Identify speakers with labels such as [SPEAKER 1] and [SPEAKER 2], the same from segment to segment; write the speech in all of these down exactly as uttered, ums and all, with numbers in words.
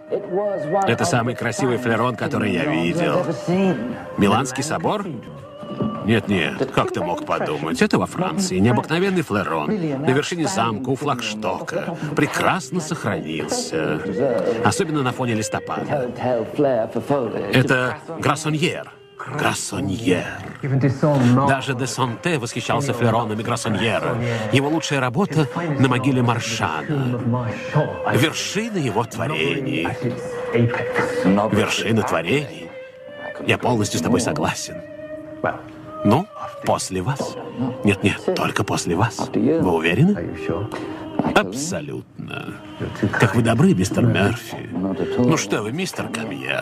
[SPEAKER 1] Это самый красивый флерон, который я видел. Миланский собор? Нет-нет, как ты мог подумать? Это во Франции. Необыкновенный флерон. На вершине замка, у флагштока. Прекрасно сохранился. Особенно на фоне листопада. Это Грассоньер. Грассоньер. Даже де Сонте восхищался флеронами Грассоньера. Его лучшая работа на могиле Маршана. Вершина его творений. Вершина творений. Я полностью с тобой согласен. Ну, после вас. Нет-нет, только после вас. Вы уверены? Абсолютно. Как вы добры, мистер Мерфи. Ну что вы, мистер Камьер.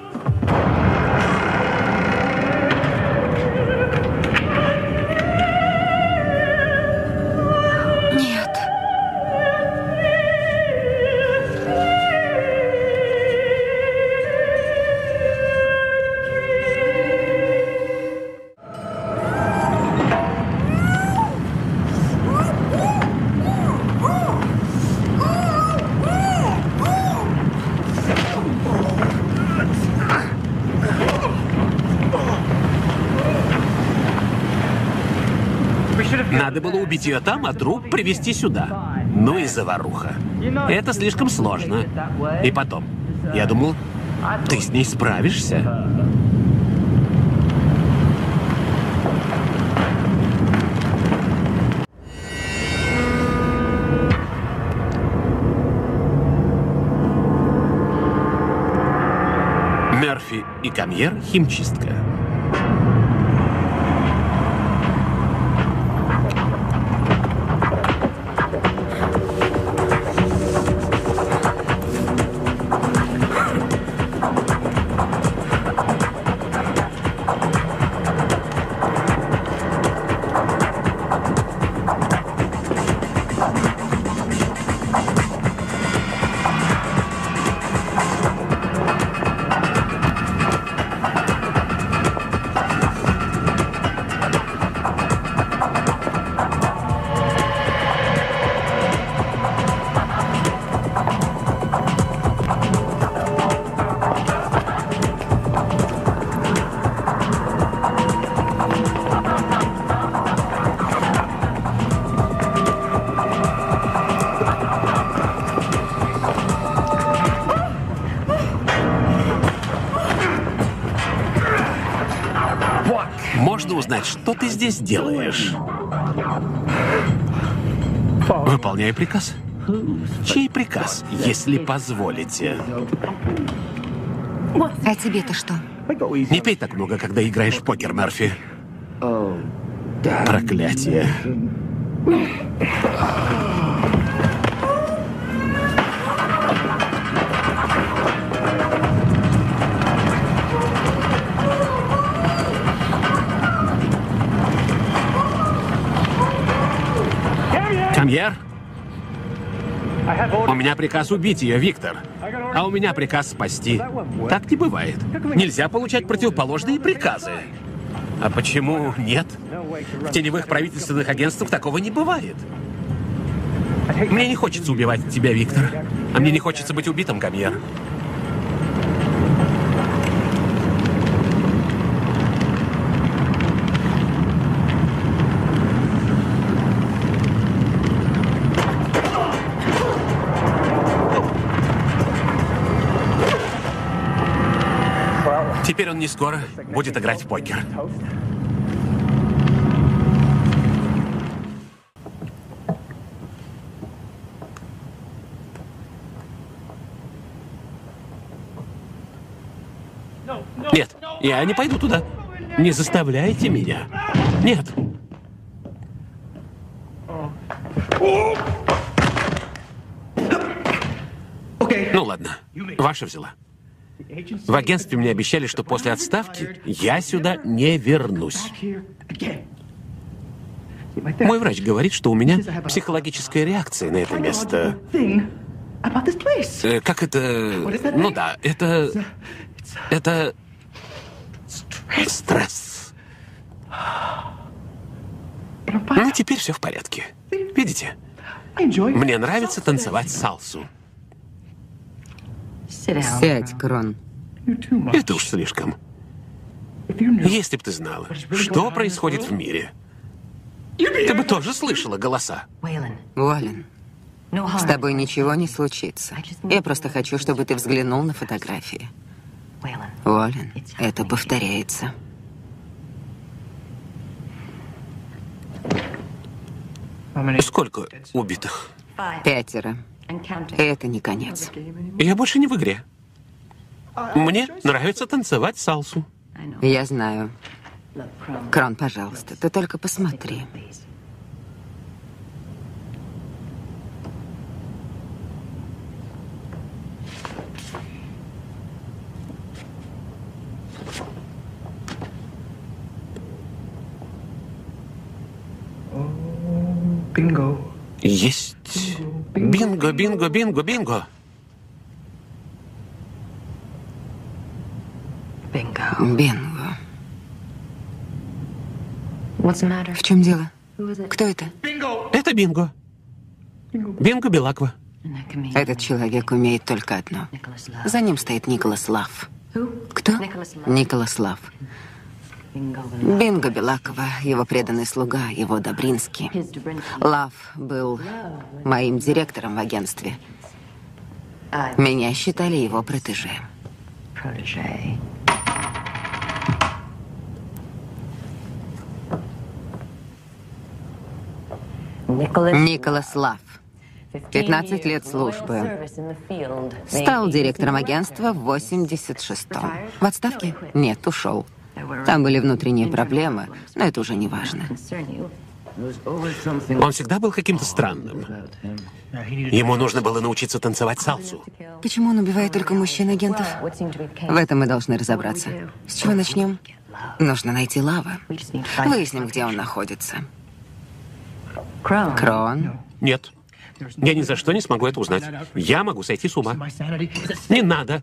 [SPEAKER 1] Надо было убить ее там, а труп привезти сюда. Ну и заваруха. Это слишком сложно. И потом, я думал, ты с ней справишься. Мерфи и Камьер, химчистка. Можно узнать, что ты здесь делаешь? Выполняю приказ. Чей приказ, если позволите?
[SPEAKER 2] А тебе-то что?
[SPEAKER 1] Не пей так много, когда играешь в покер, Мерфи. Проклятие. Камьер? У меня приказ убить ее, Виктор. А у меня приказ спасти. Так не бывает. Нельзя получать противоположные приказы. А почему нет? В теневых правительственных агентствах такого не бывает. Мне не хочется убивать тебя, Виктор. А мне не хочется быть убитым, Камьер. Теперь он не скоро будет играть в покер. Нет, я не пойду туда. Не заставляйте меня. Нет. Ну ладно, ваша взяла. В агентстве мне обещали, что после отставки я сюда не вернусь. Мой врач говорит, что у меня психологическая реакция на это место. Э, как это... Ну да, это... Это... Стресс. Ну, теперь все в порядке. Видите? Мне нравится танцевать сальсу.
[SPEAKER 2] Сядь, Крон.
[SPEAKER 1] Это уж слишком. Если бы ты знала, что происходит в мире, ты бы тоже слышала голоса.
[SPEAKER 2] Уоллен, с тобой ничего не случится. Я просто хочу, чтобы ты взглянул на фотографии. Уоллен, это повторяется.
[SPEAKER 1] Сколько убитых?
[SPEAKER 2] Пятеро. Это не конец.
[SPEAKER 1] Я больше не в игре. Мне нравится танцевать сальсу.
[SPEAKER 2] Я знаю. Крон, пожалуйста, ты только посмотри.
[SPEAKER 3] Бинго.
[SPEAKER 1] Есть. Бинго, бинго, бинго, бинго.
[SPEAKER 2] Бинго. В чем дело? Кто это?
[SPEAKER 1] Это бинго. Бинго Белаква.
[SPEAKER 2] Этот человек умеет только одно. За ним стоит Николас Лав. Кто? Николас Лав. Бинго Белакова, его преданный слуга, его Добринский. Лав был моим директором в агентстве. Меня считали его протеже. Николас Лав. пятнадцать лет службы. Стал директором агентства в восемьдесят шестом. В отставке? Нет, ушел. Там были внутренние проблемы, но это уже не важно.
[SPEAKER 1] Он всегда был каким-то странным. Ему нужно было научиться танцевать сальсу.
[SPEAKER 2] Почему он убивает только мужчин-агентов? В этом мы должны разобраться. С чего начнем? Нужно найти Лава. Выясним, где он находится. Крон?
[SPEAKER 1] Нет. Я ни за что не смогу это узнать. Я могу сойти с ума. Не надо.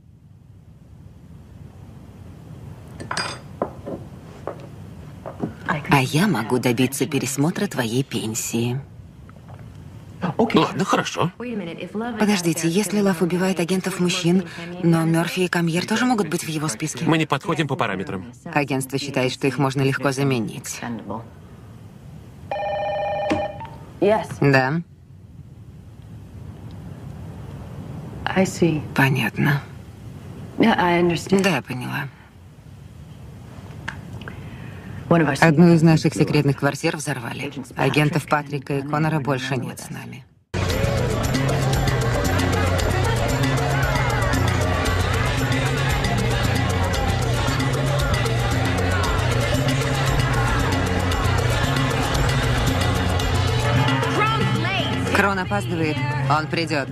[SPEAKER 2] А я могу добиться пересмотра твоей пенсии.
[SPEAKER 1] Ладно, хорошо.
[SPEAKER 2] Подождите, если Лав убивает агентов мужчин, но Мёрфи и Камьер тоже могут быть в его списке?
[SPEAKER 1] Мы не подходим по параметрам.
[SPEAKER 2] Агентство считает, что их можно легко заменить. Да. Понятно. Да, я поняла. Одну из наших секретных квартир взорвали. Агентов Патрика и Коннора больше нет с нами. Крон опаздывает. Он придет.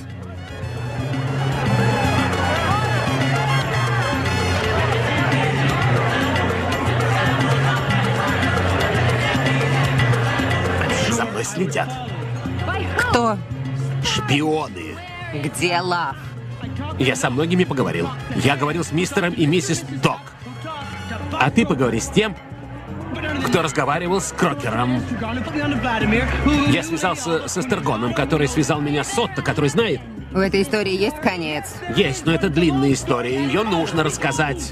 [SPEAKER 1] За мной следят.
[SPEAKER 2] Кто?
[SPEAKER 1] Шпионы.
[SPEAKER 2] Где Лав?
[SPEAKER 1] Я со многими поговорил. Я говорил с мистером и миссис Док. А ты поговори с тем, кто разговаривал с Крокером. Я связался с Эстергоном, который связал меня с Отто, который знает.
[SPEAKER 2] У этой истории есть конец?
[SPEAKER 1] Есть, но это длинная история. Ее нужно рассказать.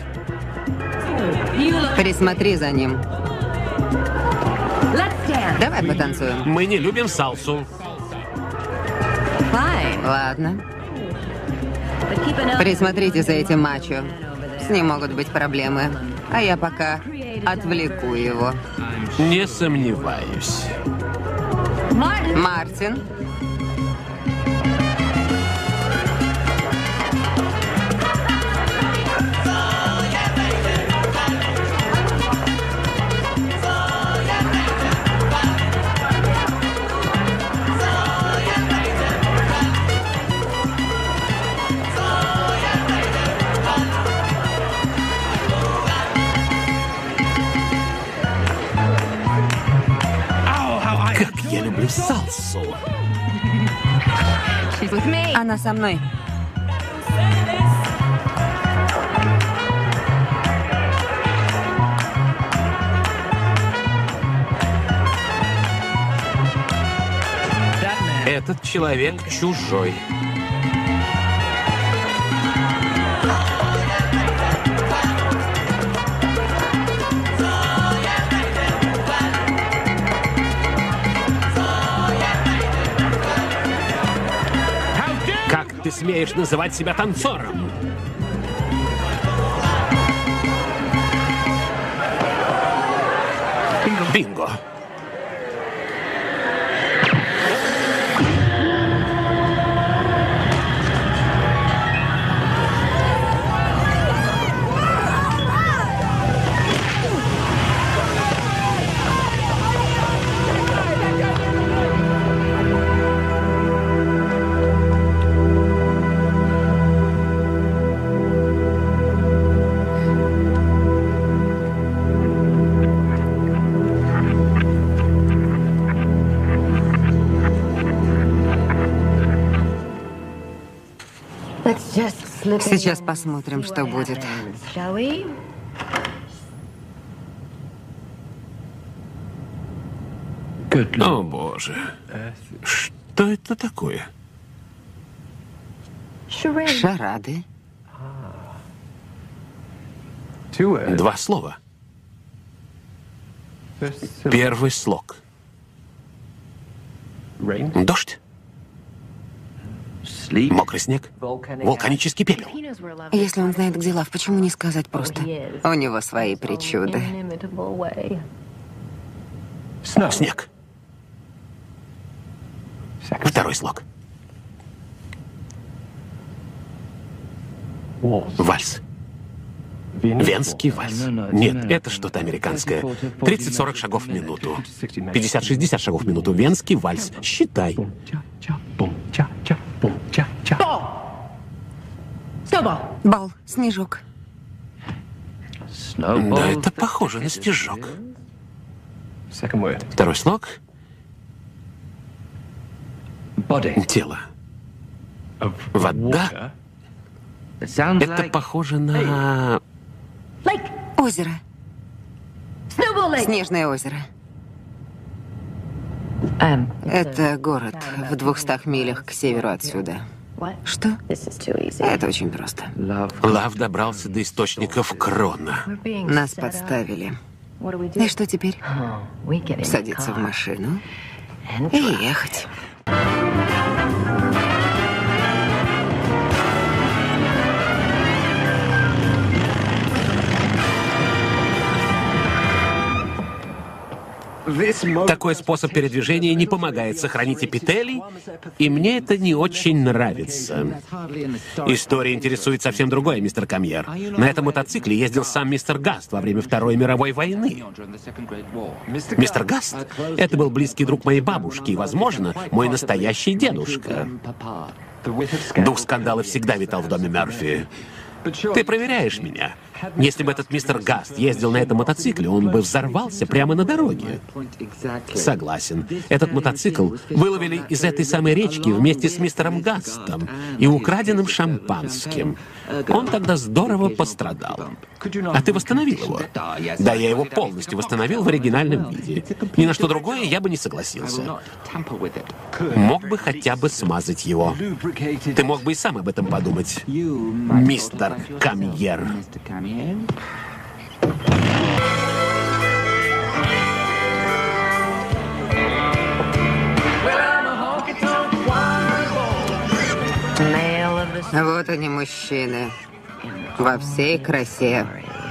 [SPEAKER 2] Присмотри за ним. Давай потанцуем.
[SPEAKER 1] Мы не любим сальсу.
[SPEAKER 2] Ладно. Присмотрите за этим мачо. С ним могут быть проблемы. А я пока отвлеку его.
[SPEAKER 1] Не сомневаюсь.
[SPEAKER 2] Мартин.
[SPEAKER 1] Как я люблю сальсу.
[SPEAKER 2] Она со мной.
[SPEAKER 1] Этот человек чужой. смеешь называть себя танцором? Бинго.
[SPEAKER 2] Сейчас посмотрим, что будет.
[SPEAKER 1] О, боже. Что это такое?
[SPEAKER 2] Шарады.
[SPEAKER 1] Два слова. Первый слог. Дождь. Мокрый снег. Вулканический пепел.
[SPEAKER 2] Если он знает, где Лав, почему не сказать просто? У него свои причуды.
[SPEAKER 1] Снег. Второй слог. Вальс. Венский вальс. Нет, это что-то американское. тридцать-сорок шагов в минуту. пятьдесят-шестьдесят шагов в минуту. Венский вальс. Считай.
[SPEAKER 2] Бал, снежок.
[SPEAKER 1] Да, это похоже на снежок. Второй слог. Тело. Вода. Это похоже на...
[SPEAKER 2] Озеро. Снежное озеро. Это город в двухстах милях к северу отсюда. Что? Это очень просто.
[SPEAKER 1] Лав добрался до источников Крона.
[SPEAKER 2] Нас подставили. И что теперь? Садиться в машину и ехать.
[SPEAKER 1] Такой способ передвижения не помогает сохранить эпителий, и мне это не очень нравится. История интересует совсем другое, мистер Камьер. На этом мотоцикле ездил сам мистер Гаст во время Второй мировой войны. Мистер Гаст — это был близкий друг моей бабушки и, возможно, мой настоящий дедушка. Дух скандала всегда витал в доме Мерфи. Ты проверяешь меня. Если бы этот мистер Гаст ездил на этом мотоцикле, он бы взорвался прямо на дороге. Согласен. Этот мотоцикл выловили из этой самой речки вместе с мистером Гастом и украденным шампанским. Он тогда здорово пострадал. А ты восстановил его? Да, я его полностью восстановил в оригинальном виде. Ни на что другое я бы не согласился. Мог бы хотя бы смазать его. Ты мог бы и сам об этом подумать, мистер Камьер.
[SPEAKER 2] Вот они, мужчины. Во всей красе.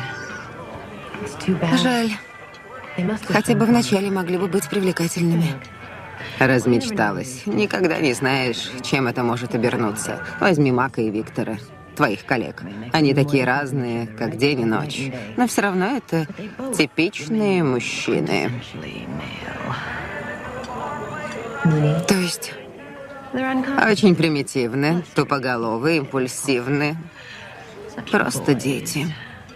[SPEAKER 2] Жаль. Хотя бы вначале могли бы быть привлекательными. Размечталась. Никогда не знаешь, чем это может обернуться. Возьми Мака и Виктора, твоих коллег. Они такие разные, как день и ночь. Но все равно это типичные мужчины. То есть очень примитивны, тупоголовые, импульсивны. Просто дети.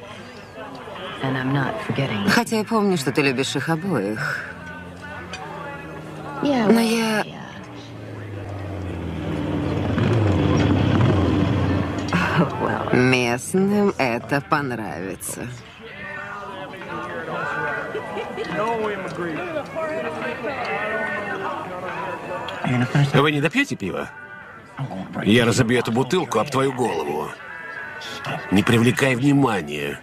[SPEAKER 2] Хотя я помню, что ты любишь их обоих. Но я... Местным это понравится.
[SPEAKER 1] Вы не допьете пива? Я разобью эту бутылку об твою голову. Не привлекай внимания.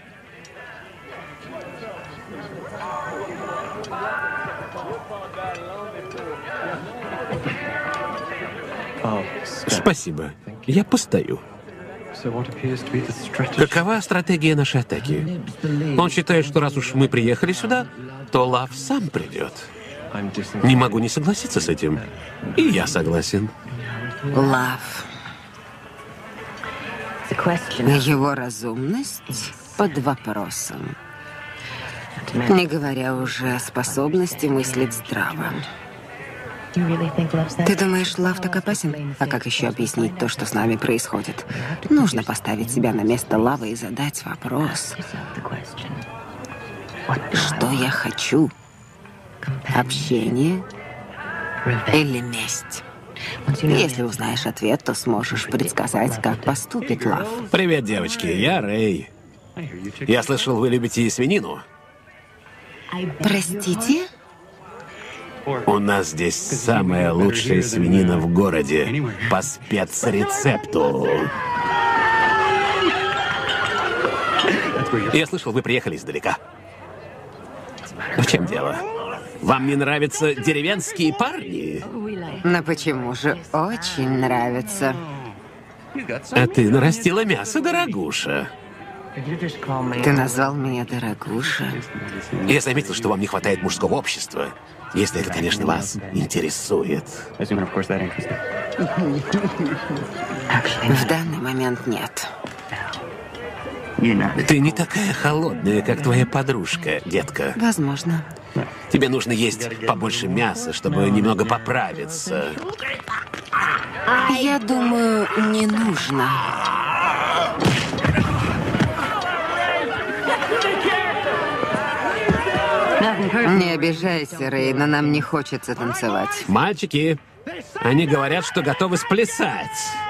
[SPEAKER 1] Спасибо. Я постою. Какова стратегия нашей атаки? Он считает, что раз уж мы приехали сюда, то Лав сам придет. Не могу не согласиться с этим. И я согласен.
[SPEAKER 2] Лав. Его разумность под вопросом. Не говоря уже о способности мыслить здраво. Ты думаешь, Лав так опасен? А как еще объяснить то, что с нами происходит? Нужно поставить себя на место Лавы и задать вопрос. Что я хочу? Общение или месть? Если узнаешь ответ, то сможешь предсказать, как поступит Лав.
[SPEAKER 1] Привет, девочки. Я Рэй. Я слышал, вы любите свинину.
[SPEAKER 2] Простите?
[SPEAKER 1] У нас здесь самая лучшая свинина в городе по спецрецепту. Я слышал, вы приехали издалека. В чем дело? Вам не нравятся деревенские парни?
[SPEAKER 2] Но почему же? Очень нравится.
[SPEAKER 1] А ты нарастила мясо, дорогуша.
[SPEAKER 2] Ты назвал меня дорогуша.
[SPEAKER 1] Я заметил, что вам не хватает мужского общества. Если это, конечно, вас интересует.
[SPEAKER 2] В данный момент нет.
[SPEAKER 1] Ты не такая холодная, как твоя подружка, детка.
[SPEAKER 2] Возможно.
[SPEAKER 1] Тебе нужно есть побольше мяса, чтобы немного поправиться.
[SPEAKER 2] Я думаю, не нужно. Не обижайся, Рэй, но нам не хочется танцевать.
[SPEAKER 1] Мальчики, они говорят, что готовы сплясать.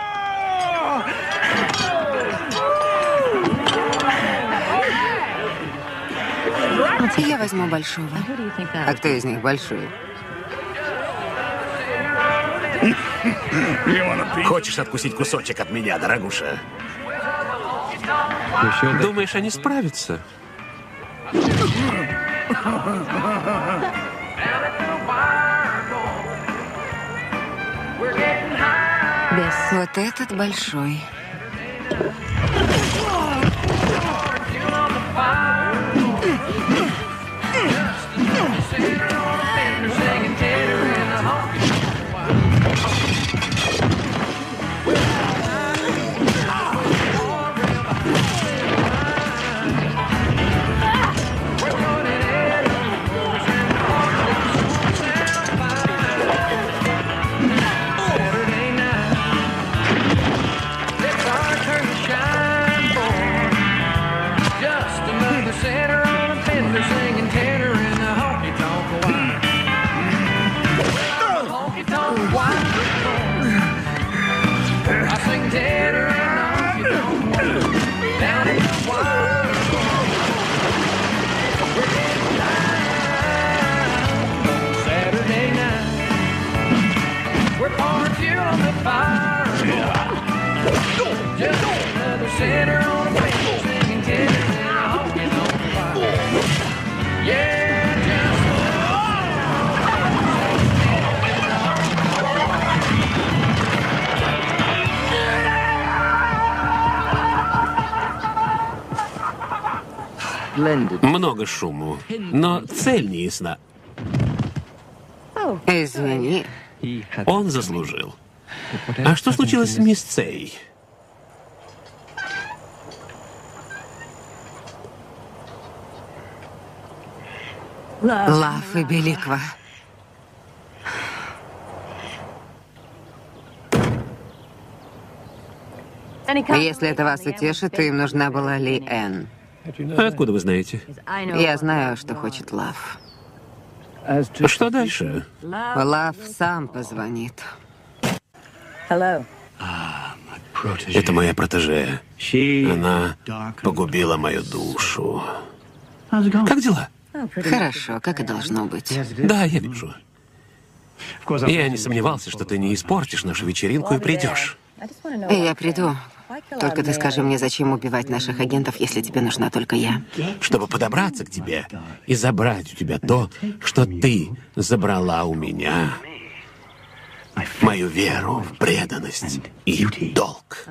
[SPEAKER 2] Я возьму большого. А кто из них большой?
[SPEAKER 1] Хочешь откусить кусочек от меня, дорогуша? Думаешь, они справятся?
[SPEAKER 2] Вот этот большой.
[SPEAKER 1] Много шуму, но цель не ясна.
[SPEAKER 2] Извини.
[SPEAKER 1] Он заслужил. А что случилось с мисс Цей?
[SPEAKER 2] Лав и Беликва. Если это вас утешит, то им нужна была Ли Энн.
[SPEAKER 1] А откуда вы знаете?
[SPEAKER 2] Я знаю, что хочет Лав.
[SPEAKER 1] Что дальше?
[SPEAKER 2] Лав сам позвонит.
[SPEAKER 1] Это моя протеже. Она погубила мою душу. Как дела?
[SPEAKER 2] Хорошо, как и должно быть.
[SPEAKER 1] Да, я вижу. Я не сомневался, что ты не испортишь нашу вечеринку и придешь.
[SPEAKER 2] Я приду. Только ты скажи мне, зачем убивать наших агентов, если тебе нужна только я?
[SPEAKER 1] Чтобы подобраться к тебе и забрать у тебя то, что ты забрала у меня. Мою веру в преданность и долг.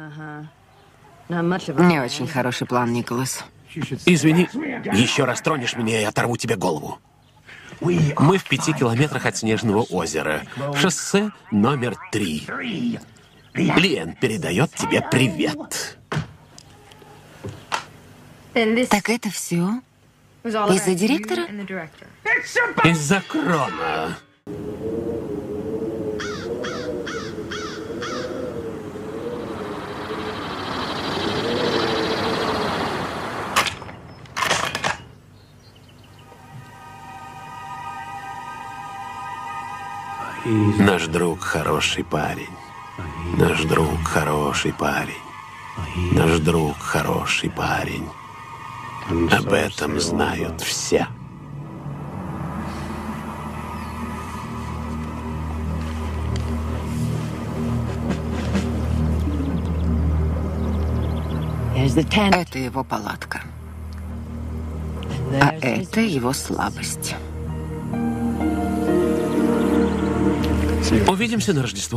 [SPEAKER 2] Не очень хороший план, Николас.
[SPEAKER 1] Извини, еще раз тронешь меня, и оторву тебе голову. Мы в пяти километрах от Снежного озера. Шоссе номер три. Лиэн передает тебе привет.
[SPEAKER 2] Так это все? Из-за директора?
[SPEAKER 1] Из-за Крона. Наш друг хороший парень. Наш друг хороший парень. Наш друг хороший парень. Об этом знают все.
[SPEAKER 2] Это его палатка. А это его слабость.
[SPEAKER 1] Увидимся на Рождество.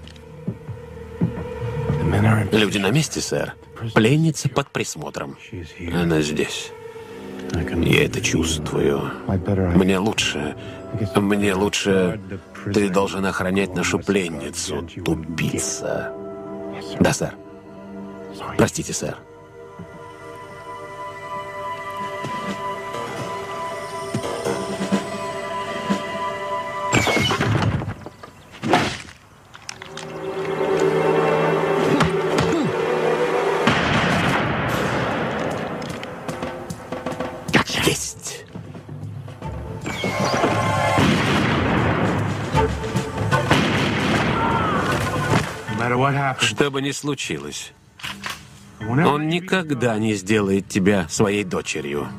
[SPEAKER 1] Люди на месте, сэр. Пленница под присмотром. Она здесь. Я это чувствую. Мне лучше... Мне лучше... Ты должен охранять нашу пленницу, тупица. Да, сэр. Простите, сэр. Есть. Что бы ни случилось, он никогда не сделает тебя своей дочерью.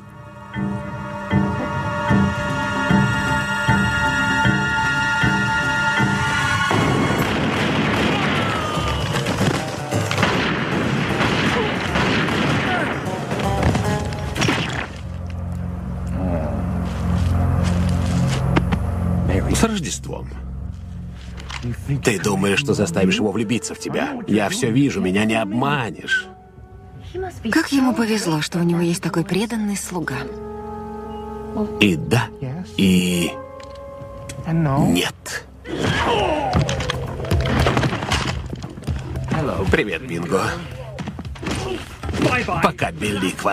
[SPEAKER 1] С Рождеством. Ты думаешь, что заставишь его влюбиться в тебя? Я все вижу, меня не обманешь.
[SPEAKER 2] Как ему повезло, что у него есть такой преданный слуга.
[SPEAKER 1] И да, и нет. Привет, Бинго. Пока, Беликва.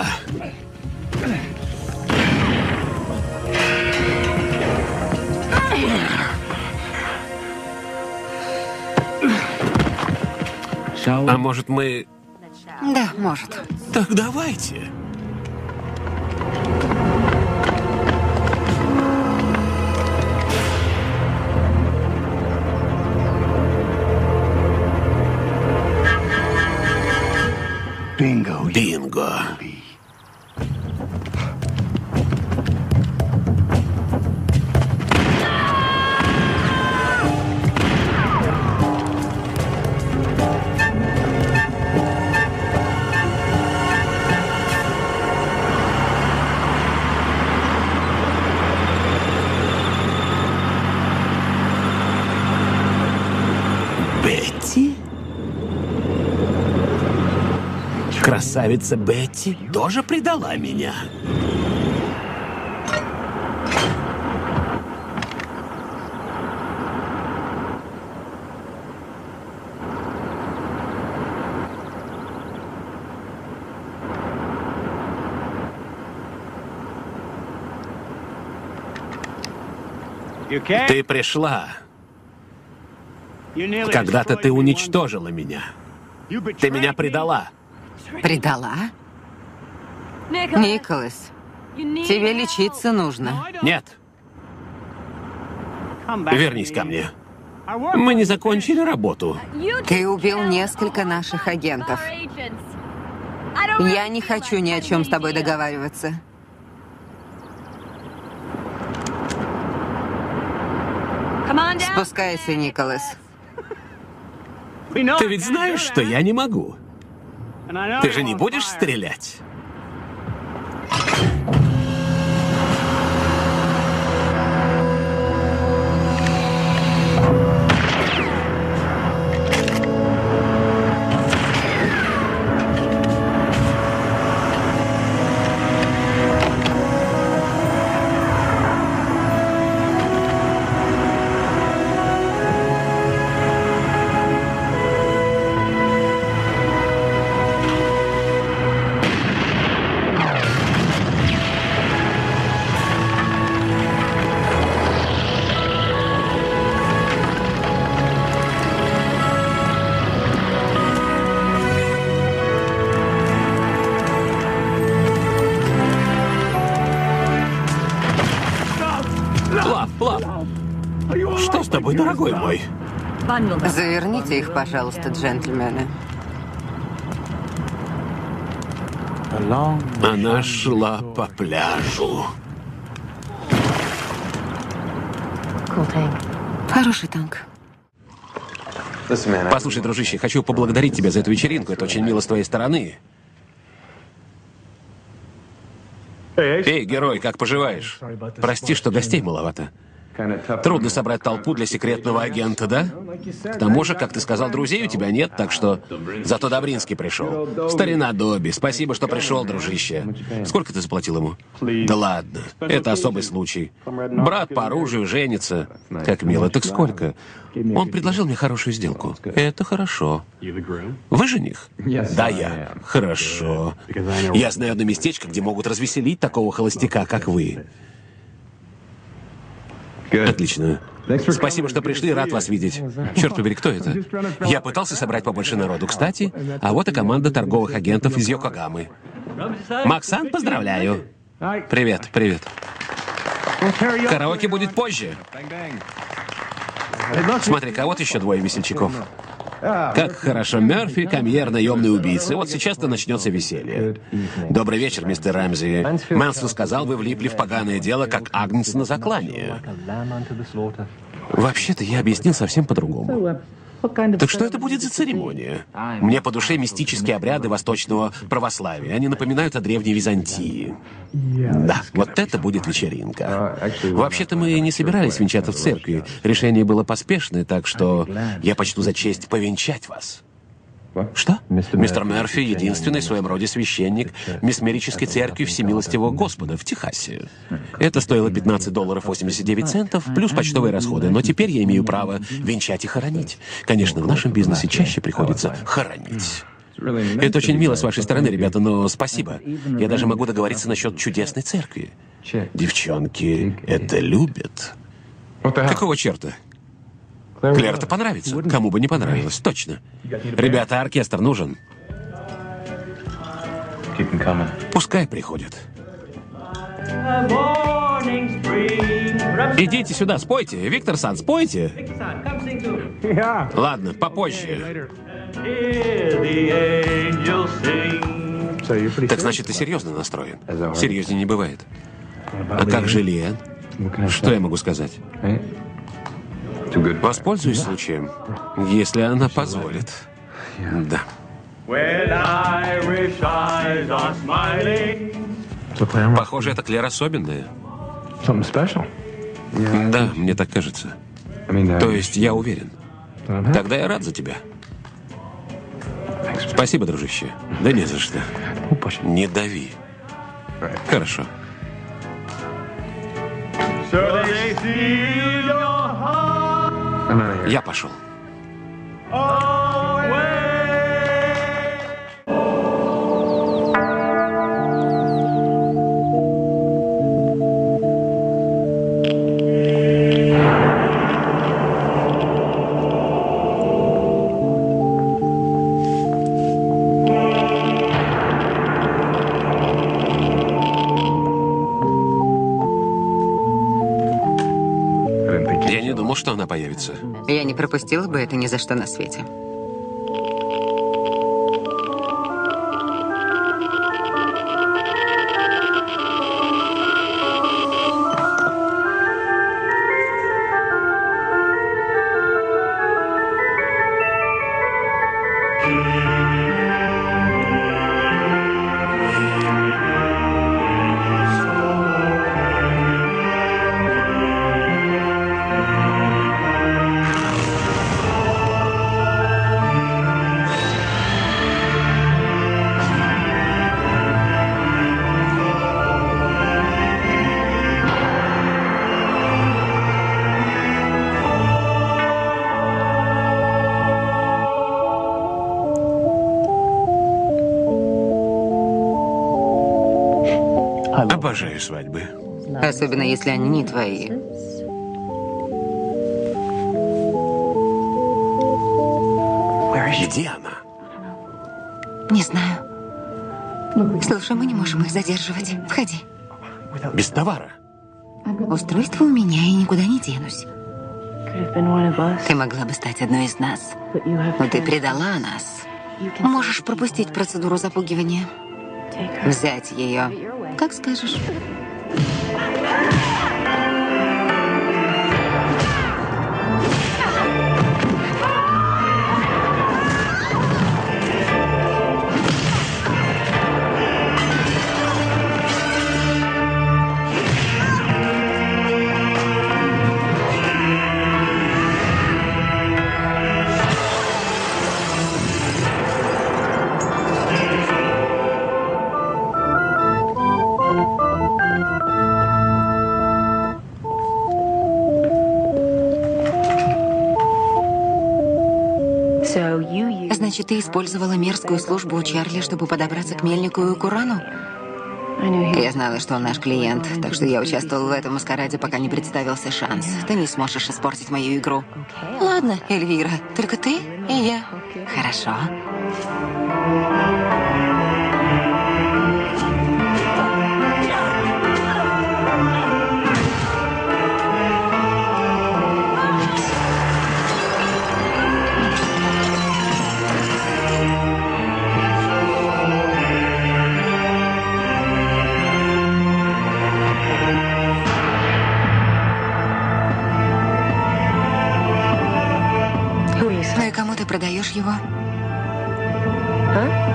[SPEAKER 1] А может, мы...
[SPEAKER 2] Да, может.
[SPEAKER 1] Так давайте.
[SPEAKER 3] Бинго.
[SPEAKER 1] Бинго. Бетти? Красавица Бетти тоже предала меня. Ты пришла. Когда-то ты уничтожила меня. Ты меня предала.
[SPEAKER 2] Предала? Николас, тебе лечиться нужно.
[SPEAKER 1] Нет. Вернись ко мне. Мы не закончили работу.
[SPEAKER 2] Ты убил несколько наших агентов. Я не хочу ни о чем с тобой договариваться. Спускайся, Николас.
[SPEAKER 1] Ты ведь знаешь, что я не могу. Ты же не будешь стрелять? тобой, дорогой мой.
[SPEAKER 2] Заверните их, пожалуйста, джентльмены.
[SPEAKER 1] Она шла по пляжу.
[SPEAKER 2] Хороший танк.
[SPEAKER 1] Послушай, дружище, хочу поблагодарить тебя за эту вечеринку. Это очень мило с твоей стороны. Эй, герой, как поживаешь? Прости, что гостей маловато. Трудно собрать толпу для секретного агента, да? К тому же, как ты сказал, друзей у тебя нет, так что... Зато Добринский пришел. Старина Добби, спасибо, что пришел, дружище. Сколько ты заплатил ему? Да ладно, это особый случай. Брат по оружию женится. Как мило, так сколько? Он предложил мне хорошую сделку. Это хорошо. Вы жених? Да, я. Хорошо. Я знаю одно местечко, где могут развеселить такого холостяка, как вы. Отлично. Спасибо, что пришли, рад вас видеть. Черт побери, кто это? Я пытался собрать побольше народу. Кстати, а вот и команда торговых агентов из Йокогамы. Максан, поздравляю. Привет, привет. Караоке будет позже. Смотри-ка, вот еще двое весельчаков. Как хорошо, Мерфи, Камьер, наемный убийца. Вот сейчас-то начнется веселье. Добрый вечер, мистер Рэмзи. Мэнсфилд сказал, вы влипли в поганое дело, как агнец на заклание. Вообще-то я объяснил совсем по-другому. Так что это будет за церемония? Мне по душе мистические обряды восточного православия. Они напоминают о древней Византии. Да, вот это будет вечеринка. Вообще-то мы не собирались венчаться в церкви. Решение было поспешное, так что я почту за честь повенчать вас. Что? Мистер Мерфи — единственный в своем роде священник Месмерической церкви Всемилостивого Господа в Техасе. Это стоило пятнадцать долларов восемьдесят девять центов, плюс почтовые расходы, но теперь я имею право венчать и хоронить. Конечно, в нашем бизнесе чаще приходится хоронить. Это очень мило с вашей стороны, ребята, но спасибо. Я даже могу договориться насчет чудесной церкви. Девчонки это любят. Какого черта? Клэр-то понравится. Кому бы не понравилось, точно. Ребята, оркестр нужен. Пускай приходят. Идите сюда, спойте. Виктор Сан, спойте. Ладно, попозже. Так значит, ты серьезно настроен? Серьезнее не бывает. А как же Лиэн? Что я могу сказать? Воспользуюсь случаем, если она позволит. Да. Похоже, эта Клэр особенная. Да, мне так кажется. То есть я уверен. Тогда я рад за тебя. Спасибо, дружище. Да не за что. Не дави. Хорошо. Я пошел. Я не думал, что она появится.
[SPEAKER 2] Я не пропустила бы это ни за что на свете.
[SPEAKER 1] Обожаю свадьбы.
[SPEAKER 2] Особенно, если они не твои.
[SPEAKER 1] Где она?
[SPEAKER 2] Не знаю. Слушай, мы не можем их задерживать. Входи.
[SPEAKER 1] Без товара.
[SPEAKER 2] Устройство у меня, и никуда не денусь. Ты могла бы стать одной из нас, но ты предала нас. Можешь пропустить процедуру запугивания. Взять ее. Как скажешь. Значит, ты использовала мерзкую службу у Чарли, чтобы подобраться к Мельнику и Курану? Я знала, что он наш клиент, так что я участвовала в этом маскараде, пока не представился шанс. Ты не сможешь испортить мою игру. Ладно, Эльвира, только ты и я. Хорошо. Продаешь его? А?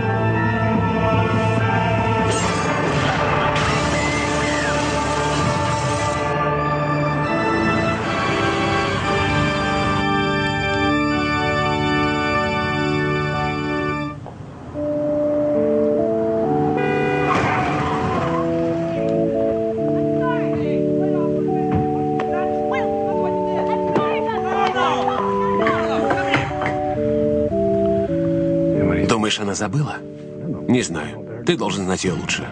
[SPEAKER 1] Она забыла? Не знаю. Ты должен знать ее лучше.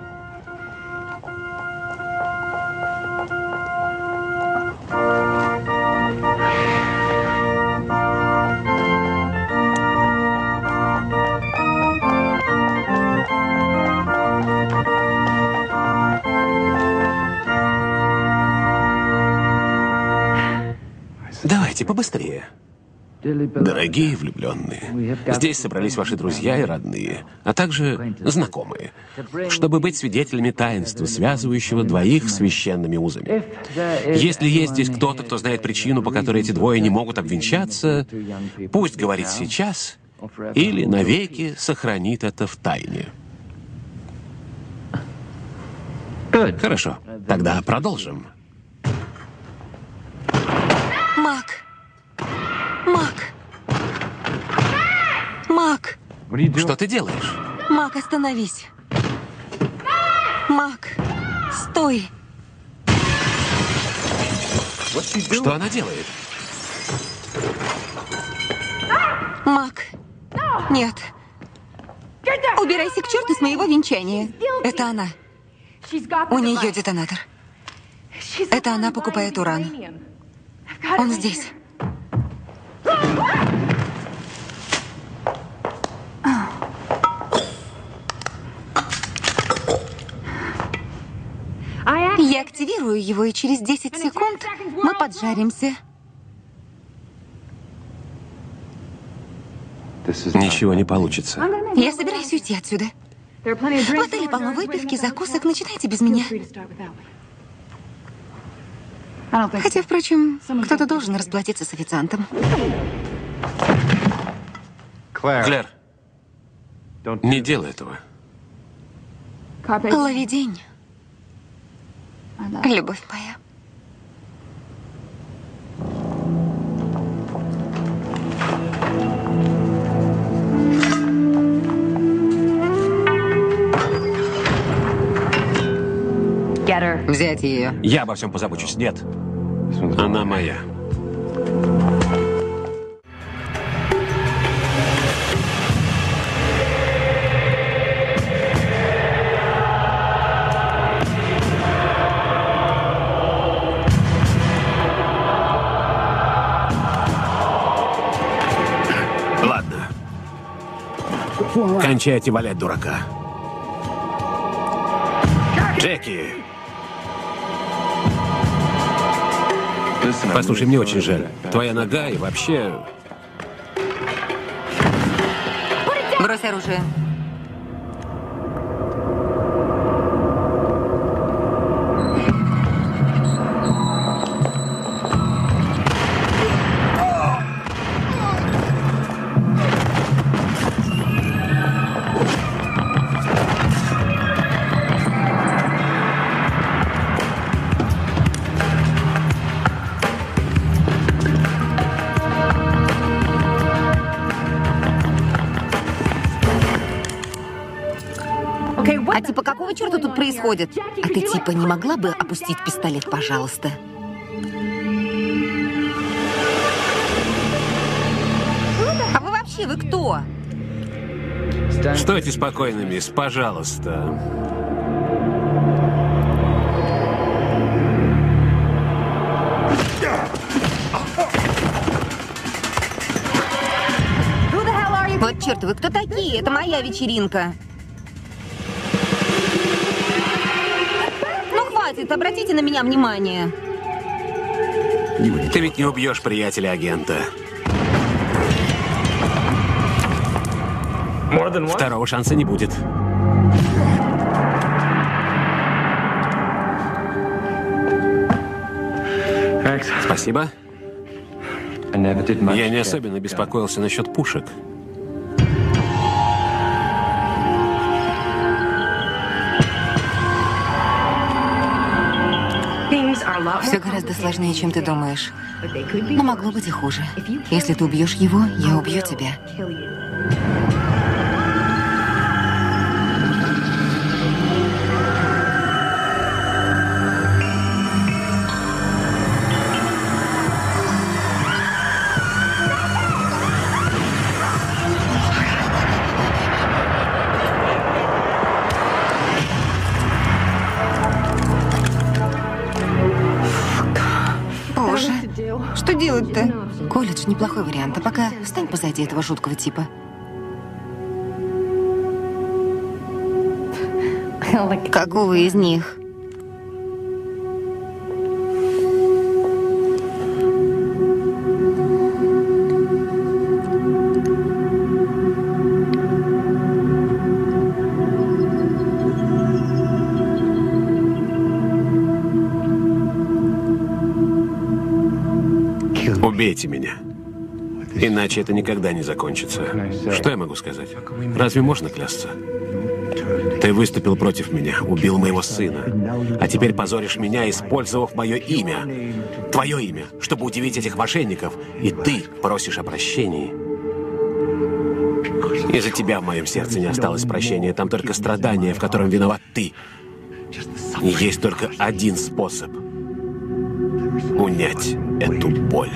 [SPEAKER 1] Давайте побыстрее. Дорогие влюбленные, здесь собрались ваши друзья и родные, а также знакомые, чтобы быть свидетелями таинства, связывающего двоих священными узами. Если есть здесь кто-то, кто знает причину, по которой эти двое не могут обвенчаться, пусть говорит сейчас или навеки сохранит это в тайне. Хорошо, тогда продолжим.
[SPEAKER 2] Мак! Мак! Мак!
[SPEAKER 1] Что ты делаешь?
[SPEAKER 2] Мак, остановись! Мак, стой!
[SPEAKER 1] Что она делает?
[SPEAKER 2] Мак, нет. Убирайся к черту с моего венчания. Это она. У нее детонатор. Это она покупает уран. Он здесь. Я активирую его, и через десять секунд мы поджаримся.
[SPEAKER 1] Ничего не получится.
[SPEAKER 2] Я собираюсь уйти отсюда. В отеле полно выпивки, закусок. Начинайте без меня. Хотя, впрочем, кто-то должен расплатиться с официантом.
[SPEAKER 1] Клэр, не делай этого.
[SPEAKER 2] Лови день. Любовь моя. Взять ее.
[SPEAKER 1] Я обо всем позабочусь. Нет. Она моя. Ладно. Кончайте валять дурака. Джеки! Послушай, мне очень жаль. Твоя нога и вообще...
[SPEAKER 2] Брось оружие. А типа какого черта тут происходит? А ты типа не могла бы опустить пистолет, пожалуйста? А вы вообще, вы кто?
[SPEAKER 1] Стойте спокойно, мисс, пожалуйста.
[SPEAKER 2] Вот черт, вы кто такие? Это моя вечеринка. Ну хватит, обратите на меня внимание.
[SPEAKER 1] Ты ведь не убьешь приятеля агента. Второго шанса не будет. Спасибо. Я не особенно беспокоился насчет пушек.
[SPEAKER 2] Все гораздо сложнее, чем ты думаешь. Но могло быть и хуже. Если ты убьешь его, я убью тебя. Боже, что делать-то? Колледж неплохой вариант, а пока встань позади этого жуткого типа. Какого из них?
[SPEAKER 1] Убейте меня. Иначе это никогда не закончится. Что я могу сказать? Разве можно клясться? Ты выступил против меня, убил моего сына. А теперь позоришь меня, использовав мое имя. Твое имя, чтобы удивить этих мошенников. И ты просишь о прощении. Из-за тебя в моем сердце не осталось прощения. Там только страдание, в котором виноват ты. И есть только один способ унять эту боль.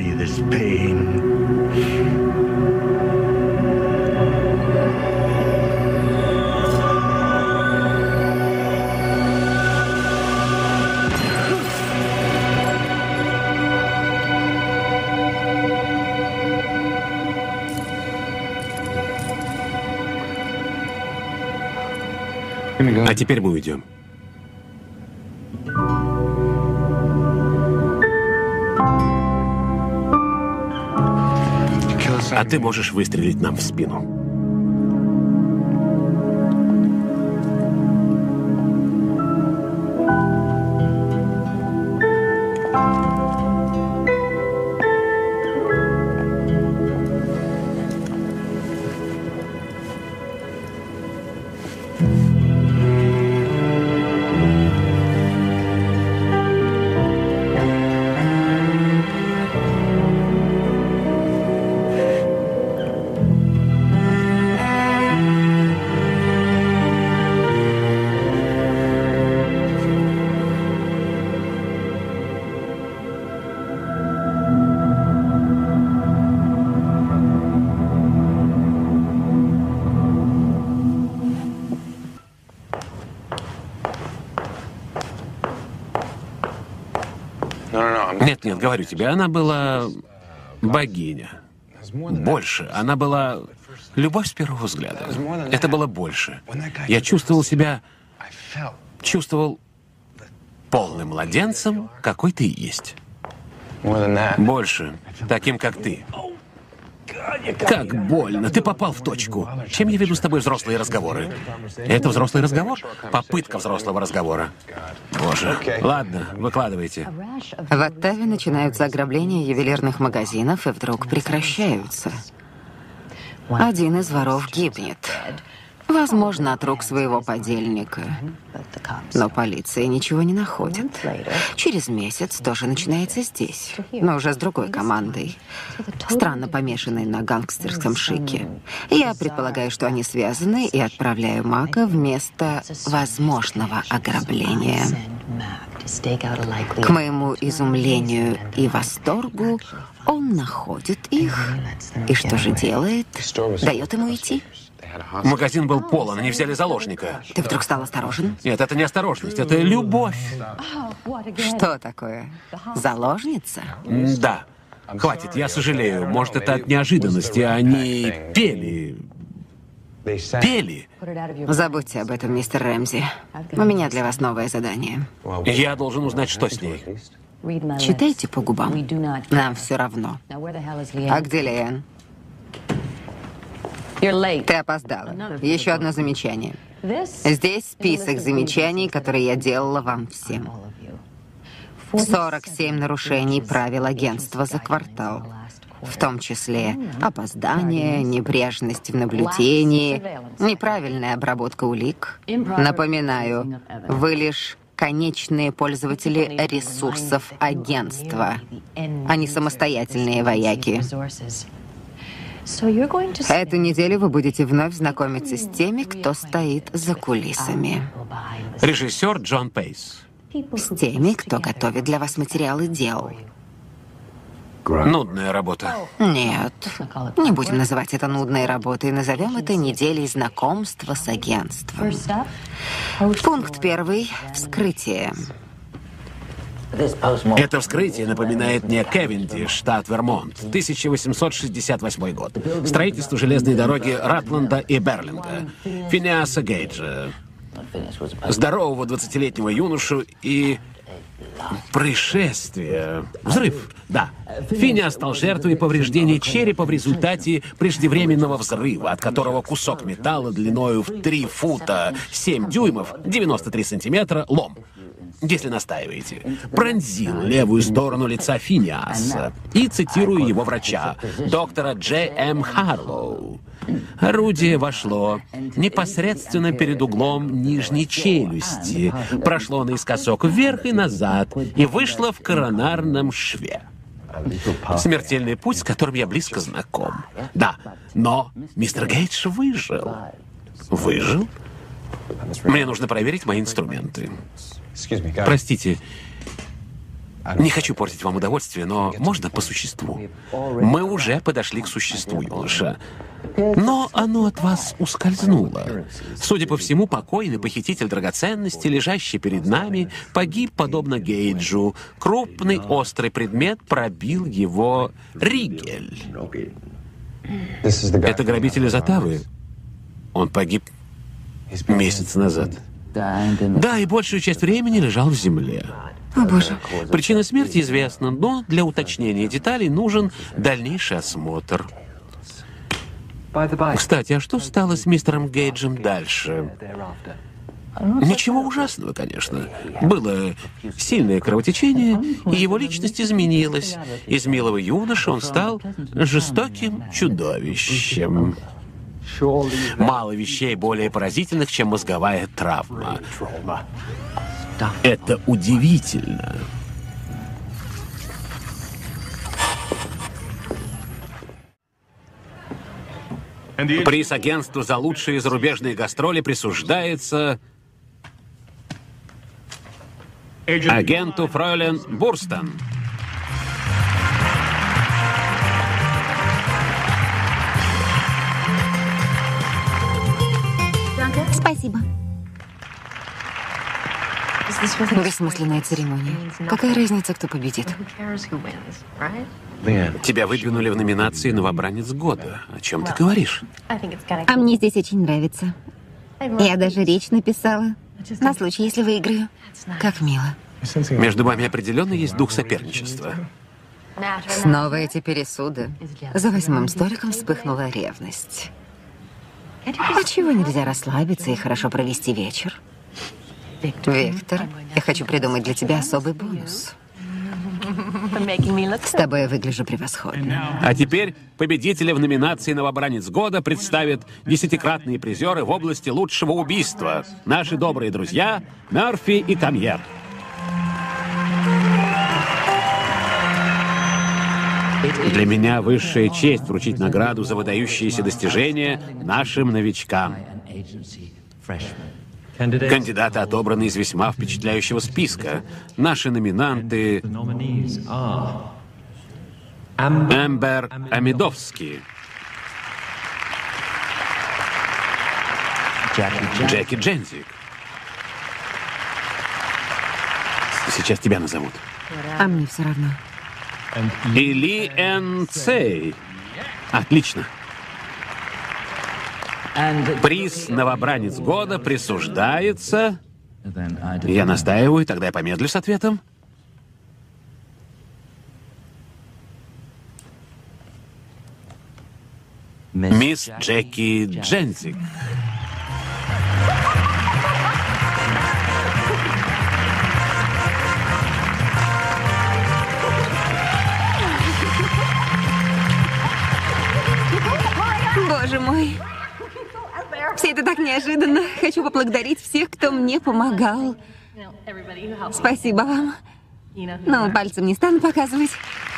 [SPEAKER 1] А теперь мы уйдем. А ты можешь выстрелить нам в спину. Нет, нет, говорю тебе, она была богиня. Больше. Она была любовь с первого взгляда. Это было больше. Я чувствовал себя... Чувствовал полным младенцем, какой ты и есть. Больше. Таким, как ты. Как больно. Ты попал в точку. Чем я веду с тобой взрослые разговоры? Это взрослый разговор? Попытка взрослого разговора. Боже. Ладно, выкладывайте.
[SPEAKER 2] В Оттаве начинаются ограбления ювелирных магазинов и вдруг прекращаются. Один из воров гибнет. Возможно, от рук своего подельника. Но полиция ничего не находит. Через месяц тоже начинается здесь, но уже с другой командой. Странно помешанной на гангстерском шике. Я предполагаю, что они связаны, и отправляю Мака вместо возможного ограбления. К моему изумлению и восторгу, он находит их. И что же делает? Дает ему идти.
[SPEAKER 1] Магазин был полон, они взяли заложника.
[SPEAKER 2] Ты вдруг стал осторожен?
[SPEAKER 1] Нет, это не осторожность, это любовь.
[SPEAKER 2] Что такое? Заложница?
[SPEAKER 1] Да. Хватит, я сожалею. Может, это от неожиданности. Они пели. Пели.
[SPEAKER 2] Забудьте об этом, мистер Рэмзи. У меня для вас новое задание.
[SPEAKER 1] Я должен узнать, что с ней.
[SPEAKER 2] Читайте по губам. Нам все равно. А где Лиэн? Ты опоздала. Еще одно замечание. Здесь список замечаний, которые я делала вам всем. сорок семь нарушений правил агентства за квартал. В том числе опоздание, небрежность в наблюдении, неправильная обработка улик. Напоминаю, вы лишь конечные пользователи ресурсов агентства, а не самостоятельные вояки. Эту неделю вы будете вновь знакомиться с теми, кто стоит за кулисами.
[SPEAKER 1] Режиссер Джон Пейс.
[SPEAKER 2] С теми, кто готовит для вас материалы дел.
[SPEAKER 1] Нудная работа.
[SPEAKER 2] Нет, не будем называть это нудной работой. Назовем это неделей знакомства с агентством. Пункт первый. Вскрытие.
[SPEAKER 1] Это вскрытие напоминает мне Кевендиш, штат Вермонт, тысяча восемьсот шестьдесят восьмой год. Строительство железной дороги Ратланда и Берленда. Финиаса Гейджа. Здорового двадцатилетнего юношу и... происшествие. Взрыв, да. Финиас стал жертвой повреждений черепа в результате преждевременного взрыва, от которого кусок металла длиною в три фута семь дюймов, девяносто три сантиметра, лом, если настаиваете, пронзил левую сторону лица Финиаса. И цитирую его врача, доктора Дж. М. Харлоу. Орудие вошло непосредственно перед углом нижней челюсти, прошло наискосок вверх и назад и вышло в коронарном шве. Смертельный путь, с которым я близко знаком. Да, но мистер Гейдж выжил. Выжил? Мне нужно проверить мои инструменты. Простите, не хочу портить вам удовольствие, но можно по существу? Мы уже подошли к существу, юноша. Но оно от вас ускользнуло. Судя по всему, покойный похититель драгоценностей, лежащий перед нами, погиб подобно Гейджу. Крупный острый предмет пробил его ригель. Это грабитель из Оттавы. Он погиб месяц назад. Да, и большую часть времени лежал в земле.
[SPEAKER 2] О, боже.
[SPEAKER 1] Причина смерти известна, но для уточнения деталей нужен дальнейший осмотр. Кстати, а что стало с мистером Гейджем дальше? Ничего ужасного, конечно. Было сильное кровотечение, и его личность изменилась. Из милого юноши он стал жестоким чудовищем. Мало вещей более поразительных, чем мозговая травма. Это удивительно. Приз агентству за лучшие зарубежные гастроли присуждается агенту Фройлен Бурстон.
[SPEAKER 2] Спасибо. Бессмысленная церемония. Какая разница, кто победит?
[SPEAKER 1] Тебя выдвинули в номинации «Новобранец года». О чем ты говоришь?
[SPEAKER 4] А мне здесь очень нравится. Я даже речь написала. На случай, если выиграю.
[SPEAKER 2] Как мило.
[SPEAKER 1] Между вами определенно есть дух соперничества.
[SPEAKER 2] Снова эти пересуды. За восьмым столиком вспыхнула ревность. Почему нельзя расслабиться и хорошо провести вечер? Виктор, я хочу придумать для тебя особый бонус. С тобой я выгляжу превосходно.
[SPEAKER 1] А теперь победителя в номинации «Новобранец года» представят десятикратные призеры в области лучшего убийства. Наши добрые друзья Мерфи и Камьер. Для меня высшая честь вручить награду за выдающиеся достижения нашим новичкам. Кандидаты отобраны из весьма впечатляющего списка. Наши номинанты... Эмбер Амидовский, Джеки Джензик. Сейчас тебя назовут.
[SPEAKER 2] А мне все равно.
[SPEAKER 1] И Ли Эн Цей. Отлично. Приз «Новобранец года» присуждается... Я настаиваю, тогда я помедлю с ответом. Мисс Джеки Джензик.
[SPEAKER 2] Боже мой. Все это так неожиданно. Хочу поблагодарить всех, кто мне помогал. Спасибо вам. Ну, пальцем не стану показывать.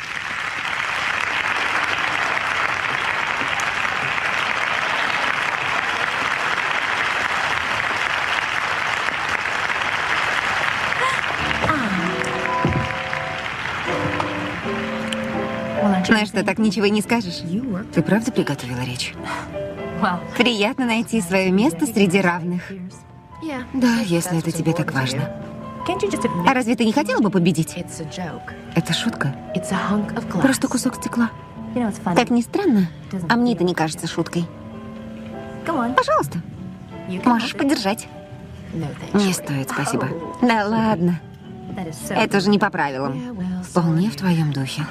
[SPEAKER 2] Знаешь что, так ничего и не скажешь. Ты правда приготовила речь? Приятно найти свое место среди равных. Да, если это тебе так важно. А разве ты не хотела бы победить? Это шутка. Просто кусок стекла. Как ни странно, а мне это не кажется шуткой. Пожалуйста. Можешь поддержать. Не стоит, спасибо. Да ладно. Это же не по правилам. Вполне в твоем духе.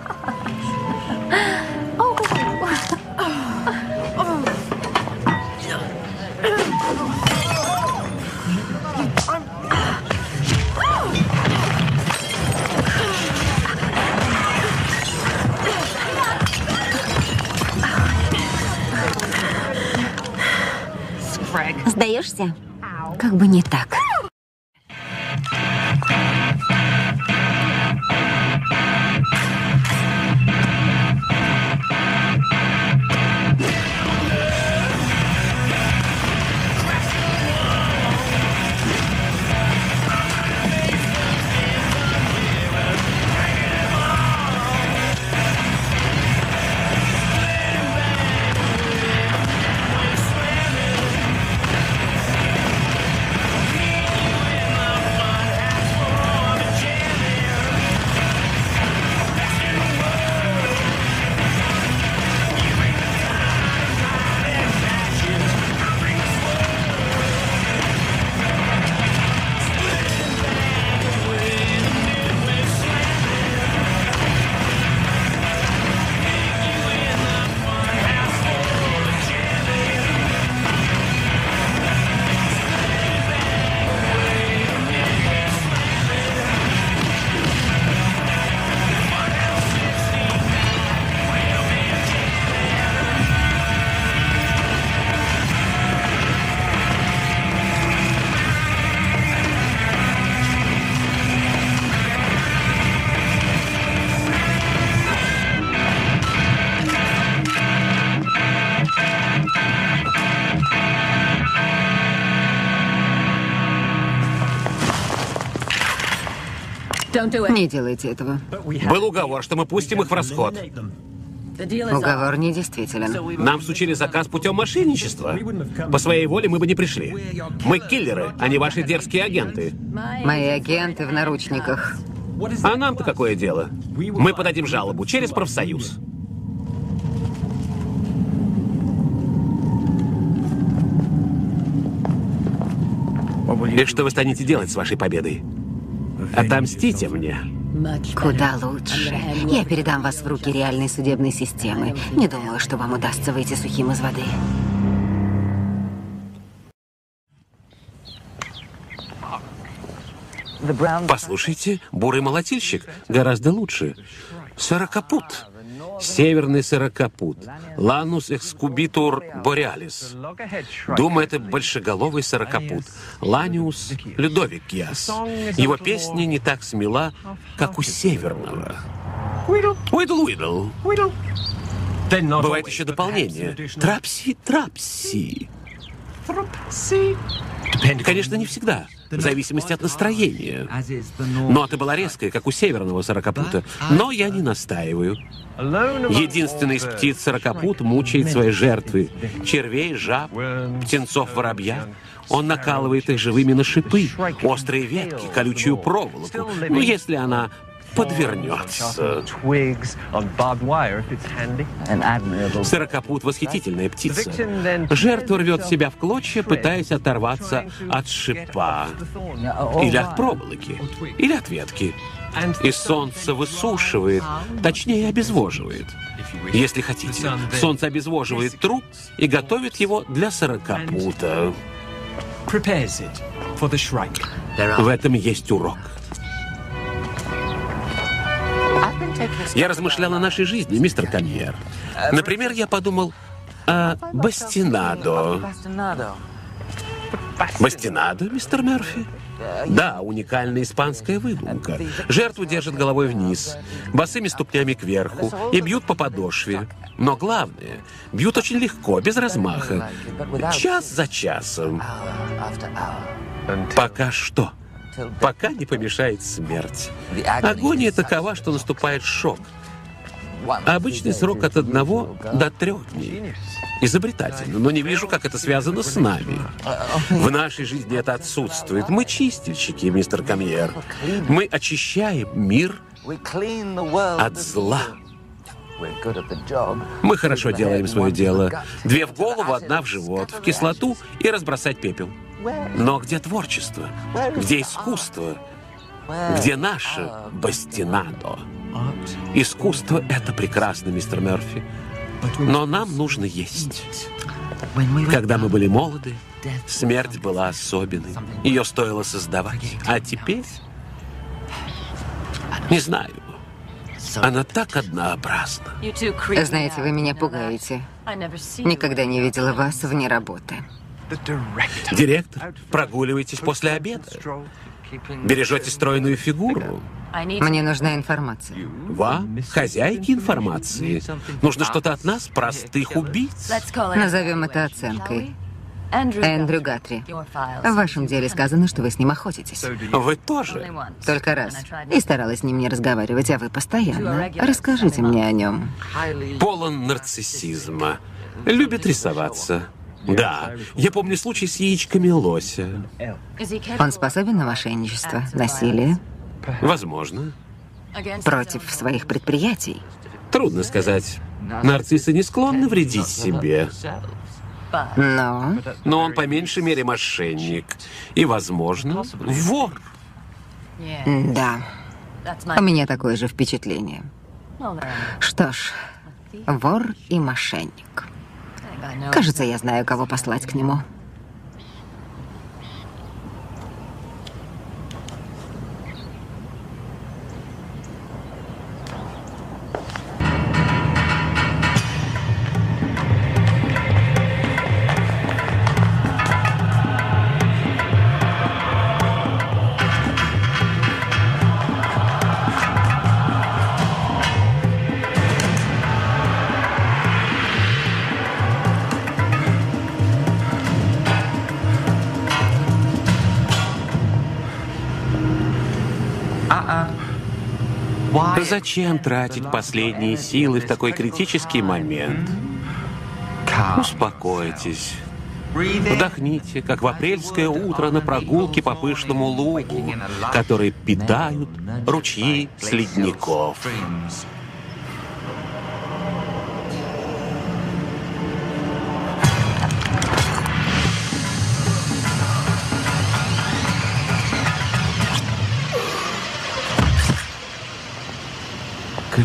[SPEAKER 2] Сдаешься? Как бы не так. Не делайте этого.
[SPEAKER 1] Был уговор, что мы пустим их в расход.
[SPEAKER 2] Уговор недействителен.
[SPEAKER 1] Нам всучили заказ путем мошенничества. По своей воле мы бы не пришли. Мы киллеры, а не ваши дерзкие агенты.
[SPEAKER 2] Мои агенты в наручниках.
[SPEAKER 1] А нам-то какое дело? Мы подадим жалобу через профсоюз. И что вы станете делать с вашей победой? Отомстите мне.
[SPEAKER 2] Куда лучше. Я передам вас в руки реальной судебной системы. Не думаю, что вам удастся выйти сухим из воды.
[SPEAKER 1] Послушайте, бурый молотильщик гораздо лучше. Сорокопут. Северный сорокопут. Ланус экскубитур бореалис. Думаю, это большеголовый сорокопут. Ланиус людовикиас. Его песня не так смела, как у северного. Уидл-уидл. Бывает еще дополнение. Трапси-трапси. Конечно, не всегда. В зависимости от настроения. Нота была резкая, как у северного сорокопута. Но я не настаиваю. Единственный из птиц сорокопут мучает свои жертвы. Червей, жаб, птенцов воробья. Он накалывает их живыми на шипы, острые ветки, колючую проволоку. Ну, если она подвернется. Сорокопут — восхитительная птица. Жертва рвет себя в клочья, пытаясь оторваться от шипа. Или от проволоки. Или от ветки. И солнце высушивает, точнее, обезвоживает. Если хотите, солнце обезвоживает труп и готовит его для сорокопута. В этом есть урок. Я размышлял о нашей жизни, мистер Камьер. Например, я подумал о бастинадо. Бастинадо, мистер Мерфи? Да, уникальная испанская выдумка. Жертву держат головой вниз, босыми ступнями кверху и бьют по подошве. Но главное, бьют очень легко, без размаха. Час за часом. Пока что. Пока не помешает смерть. Агония такова, что наступает шок. Обычный срок от одного до трех дней. Изобретательно, но не вижу, как это связано с нами. В нашей жизни это отсутствует. Мы чистильщики, мистер Камьер. Мы очищаем мир от зла. Мы хорошо делаем свое дело. Две в голову, одна в живот, в кислоту и разбросать пепел. Но где творчество? Где искусство? Где наше бастинадо? Искусство — это прекрасно, мистер Мерфи. Но нам нужно есть. Когда мы были молоды, смерть была особенной. Ее стоило создавать. А теперь... Не знаю. Она так однообразна.
[SPEAKER 2] Знаете, вы меня пугаете. Никогда не видела вас вне работы.
[SPEAKER 1] Директор, прогуливаетесь после обеда. Бережете стройную фигуру.
[SPEAKER 2] Мне нужна информация.
[SPEAKER 1] Вам, хозяйке информации. Нужно что-то от нас, простых убийц.
[SPEAKER 2] Назовем это оценкой. Эндрю Гатри. В вашем деле сказано, что вы с ним охотитесь.
[SPEAKER 1] Вы тоже?
[SPEAKER 2] Только раз. И старалась с ним не разговаривать, а вы постоянно. Расскажите мне о нем.
[SPEAKER 1] Полон нарциссизма. Любит рисоваться. Да, я помню случай с яичками лося.
[SPEAKER 2] Он способен на мошенничество, насилие?
[SPEAKER 1] Возможно.
[SPEAKER 2] Против своих предприятий?
[SPEAKER 1] Трудно сказать. Нарциссы не склонны вредить себе.
[SPEAKER 2] Но...
[SPEAKER 1] Но он по меньшей мере мошенник. И, возможно, вор.
[SPEAKER 2] Да. У меня такое же впечатление. Что ж, вор и мошенник. Кажется, я знаю, кого послать к нему.
[SPEAKER 1] Зачем тратить последние силы в такой критический момент? Успокойтесь. Вдохните, как в апрельское утро на прогулке по пышному лугу, который питают ручьи с ледников.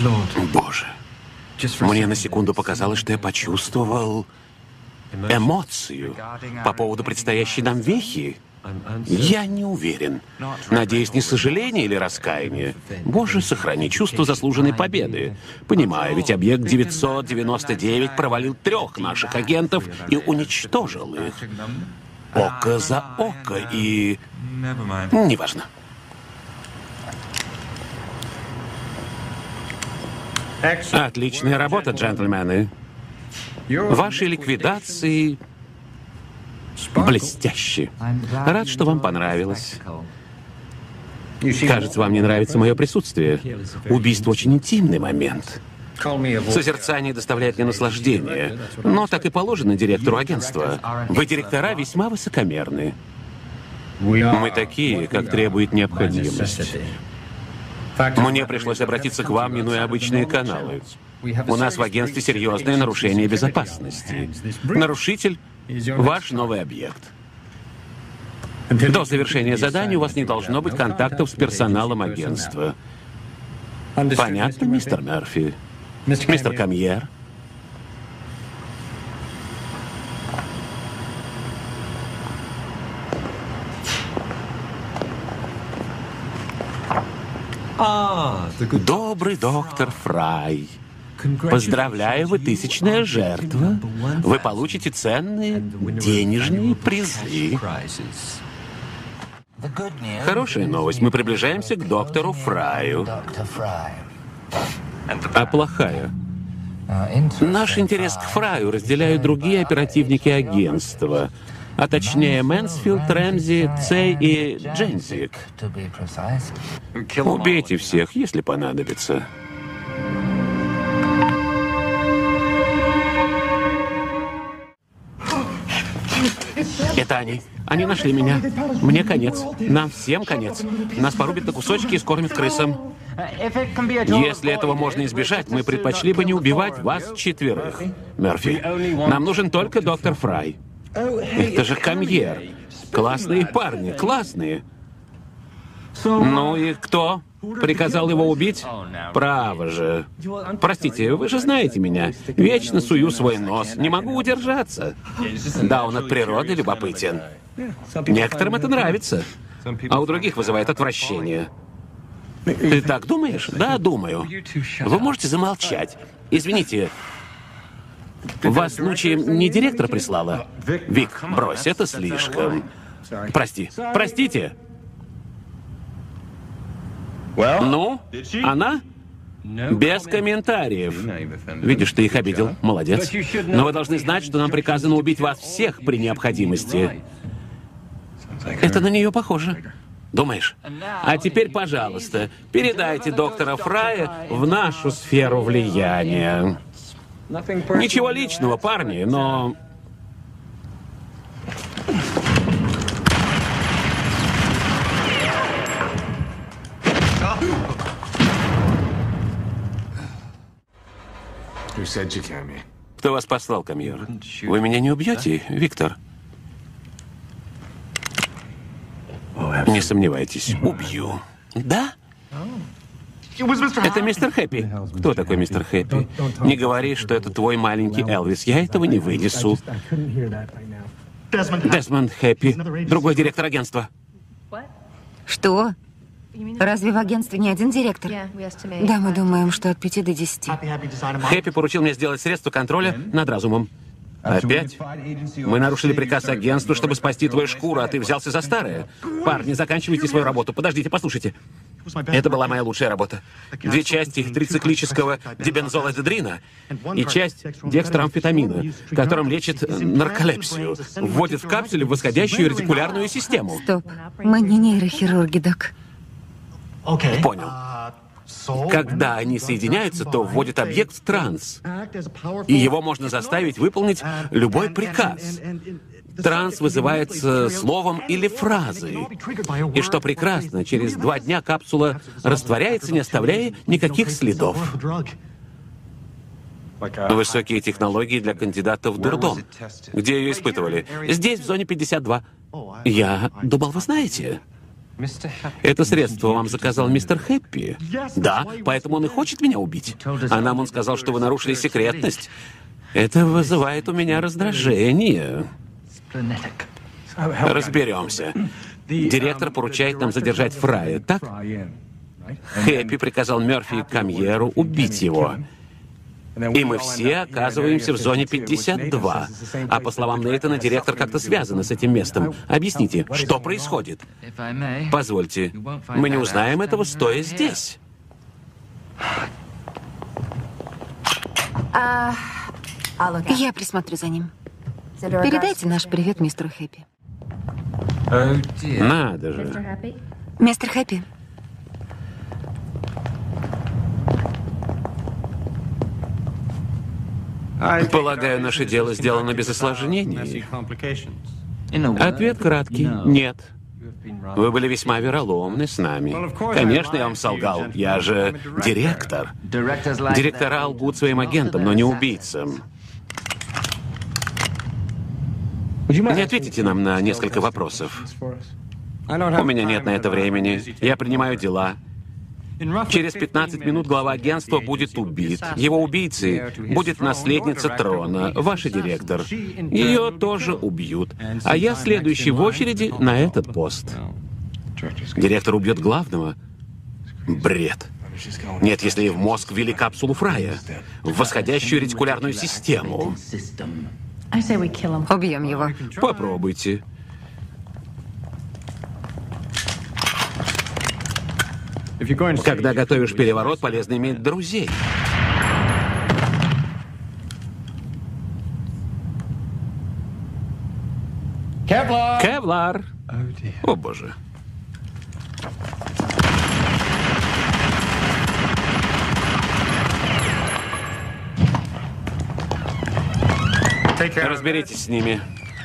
[SPEAKER 1] Боже. Мне на секунду показалось, что я почувствовал эмоцию по поводу предстоящей нам вехи. Я не уверен. Надеюсь, не сожаление или раскаяние. Боже, сохрани чувство заслуженной победы. Понимаю, ведь объект девятьсот девяносто девять провалил трех наших агентов и уничтожил их. Око за око и... Неважно. Отличная работа, джентльмены. Ваши ликвидации блестящие. Рад, что вам понравилось. Кажется, вам не нравится мое присутствие. Убийство очень интимный момент. Созерцание доставляет мне наслаждение. Но так и положено директору агентства. Вы, директора, весьма высокомерны. Мы такие, как требует необходимость. Мне пришлось обратиться к вам, минуя обычные каналы. У нас в агентстве серьезное нарушение безопасности. Нарушитель — ваш новый объект. До завершения задания у вас не должно быть контактов с персоналом агентства. Понятно, мистер Мерфи? Мистер Камьер? Добрый доктор Фрай. Поздравляю, вы тысячная жертва. Вы получите ценные денежные призы. Хорошая новость. Мы приближаемся к доктору Фраю. А плохая? Наш интерес к Фраю разделяют другие оперативники агентства. А точнее, Мэнсфилд, Рэмзи, Цей и Джензик. Убейте всех, если понадобится. Это они. Они нашли меня. Мне конец. Нам всем конец. Нас порубят на кусочки и скормят крысам. Если этого можно избежать, мы предпочли бы не убивать вас четверых. Мерфи, нам нужен только доктор Фрай. Это же Камьер. Классные парни, классные. Ну и кто приказал его убить? Право же. Простите, вы же знаете меня. Вечно сую свой нос. Не могу удержаться. Да, он от природы любопытен. Некоторым это нравится, а у других вызывает отвращение. Ты так думаешь? Да, думаю. Вы можете замолчать? Извините, вас, случаем, не директор прислала? Вик, брось, это слишком. Прости. Простите. Ну, она? Без комментариев. Видишь, ты их обидел. Молодец. Но вы должны знать, что нам приказано убить вас всех при необходимости. Это на нее похоже. Думаешь? А теперь, пожалуйста, передайте доктора Фрая в нашу сферу влияния. Ничего личного, парни, но... Кто вас послал, Камьер? Вы меня не убьете, Виктор? Не сомневайтесь, убью. Да? Это мистер Хэппи. Кто такой мистер Хэппи? Не говори, что это твой маленький Элвис. Я этого не вынесу. Десмонд Хэппи, другой директор агентства.
[SPEAKER 2] Что? Разве в агентстве не один директор? Да, мы думаем, что от пяти до десяти.
[SPEAKER 1] Хэппи поручил мне сделать средства контроля над разумом. Опять? Мы нарушили приказ агентству, чтобы спасти твою шкуру, а ты взялся за старое. Парни, заканчивайте свою работу. Подождите, послушайте. Это была моя лучшая работа. Две части трициклического дибензолэдедрина и часть декстроамфетамина, которым лечит нарколепсию. Вводит в капсулю в восходящую ретикулярную систему.
[SPEAKER 2] Стоп. Мы не нейрохирурги, док.
[SPEAKER 1] Понял. Когда они соединяются, то вводят объект в транс. И его можно заставить выполнить любой приказ. Транс вызывается словом или фразой. И что прекрасно, через два дня капсула растворяется, не оставляя никаких следов. Высокие технологии для кандидатов в дурдом. Где ее испытывали? Здесь, в зоне пятьдесят два. Я думал, вы знаете. Это средство вам заказал мистер Хэппи? Да, поэтому он и хочет меня убить. А нам он сказал, что вы нарушили секретность. Это вызывает у меня раздражение. Разберемся. Директор поручает нам задержать Фрая, так? Хэппи приказал Мёрфи и Камьеру убить его. И мы все оказываемся в зоне пятьдесят два. А по словам Нейтана, директор как-то связан с этим местом. Объясните, что происходит? Позвольте, мы не узнаем этого, стоя здесь.
[SPEAKER 2] Я присмотрю за ним. Передайте наш привет мистеру Хэппи.
[SPEAKER 1] Надо же.
[SPEAKER 2] Мистер Хэппи.
[SPEAKER 1] Полагаю, наше дело сделано без осложнений. Ответ краткий. Нет. Вы были весьма вероломны с нами. Конечно, я вам солгал. Я же директор. Директора лгут своим агентам, но не убийцам. Не ответите нам на несколько вопросов? У меня нет на это времени. Я принимаю дела. Через пятнадцать минут глава агентства будет убит. Его убийцей будет наследница трона, ваш директор. Ее тоже убьют. А я следующий в очереди на этот пост. Директор убьет главного? Бред. Нет, если в мозг ввели капсулу Фрая, в восходящую ретикулярную систему.
[SPEAKER 2] Убьем его.
[SPEAKER 1] Попробуйте. Когда готовишь переворот, полезно иметь друзей. Кевлар! О, боже. Разберитесь с ними.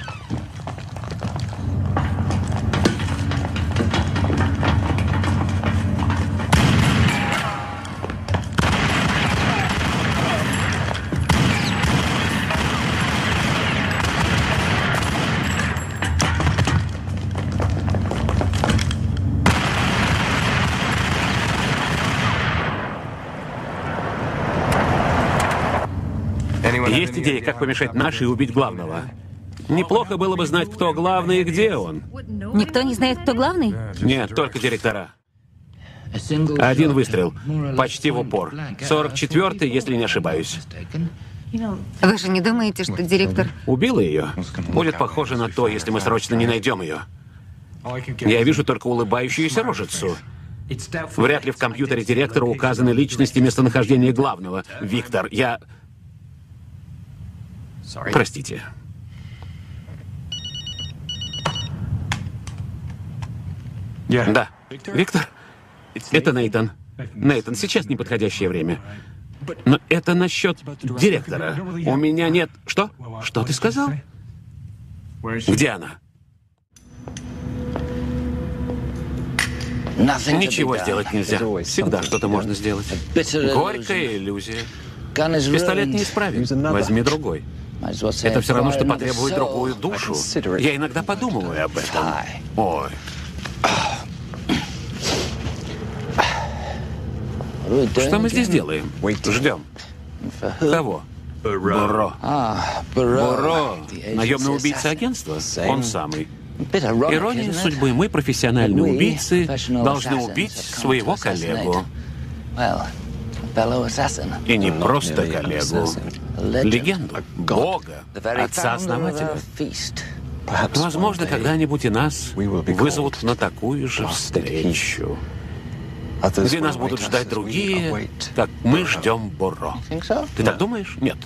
[SPEAKER 1] Есть идеи, как помешать нашей и убить главного? Неплохо было бы знать, кто главный и где он.
[SPEAKER 4] Никто не знает, кто главный?
[SPEAKER 1] Нет, только директора. Один выстрел. Почти в упор. сорок четвёртый, если не ошибаюсь.
[SPEAKER 2] Вы же не думаете, что директор...
[SPEAKER 1] Убила ее? Будет похоже на то, если мы срочно не найдем ее. Я вижу только улыбающуюся рожицу. Вряд ли в компьютере директора указаны личности и местонахождение главного. Виктор, я... Простите. Да. Виктор? Это Нейтан. Нейтан, сейчас неподходящее время. Но это насчет директора. У меня нет... Что? Что ты сказал? Где она? Ничего сделать нельзя. Всегда что-то можно сделать. Горькая иллюзия. Пистолет не исправит. Возьми другой. Это все равно, что потребовать другую душу. Я иногда подумываю об этом. Ой. Что мы здесь делаем? Ждем. Кого? Буро. Буро. Наемный убийца агентства? Он самый. Ирония судьбы. Мы, профессиональные убийцы, должны убить своего коллегу. И не просто коллегу. Легенду. Бога. Отца-основателя. Возможно, когда-нибудь и нас вызовут на такую же встречу, где нас будут ждать другие, как мы ждем Буро. Ты так думаешь? Нет.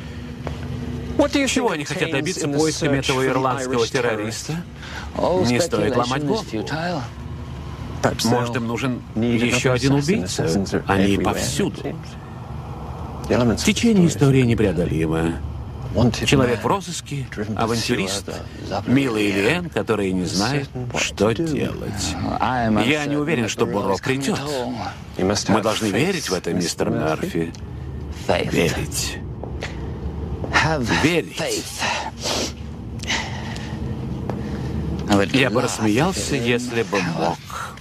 [SPEAKER 1] Чего они хотят добиться поисками этого ирландского террориста? Не стоит ломать голову. Может, им нужен еще один убийца? Они повсюду. Течение истории непреодолимо. Человек в розыске, авантюрист, милый Ильен, который не знает, что делать. Я не уверен, что Буро придет. Мы должны верить в это, мистер Мёрфи. Верить. Верить. Я бы рассмеялся, если бы мог.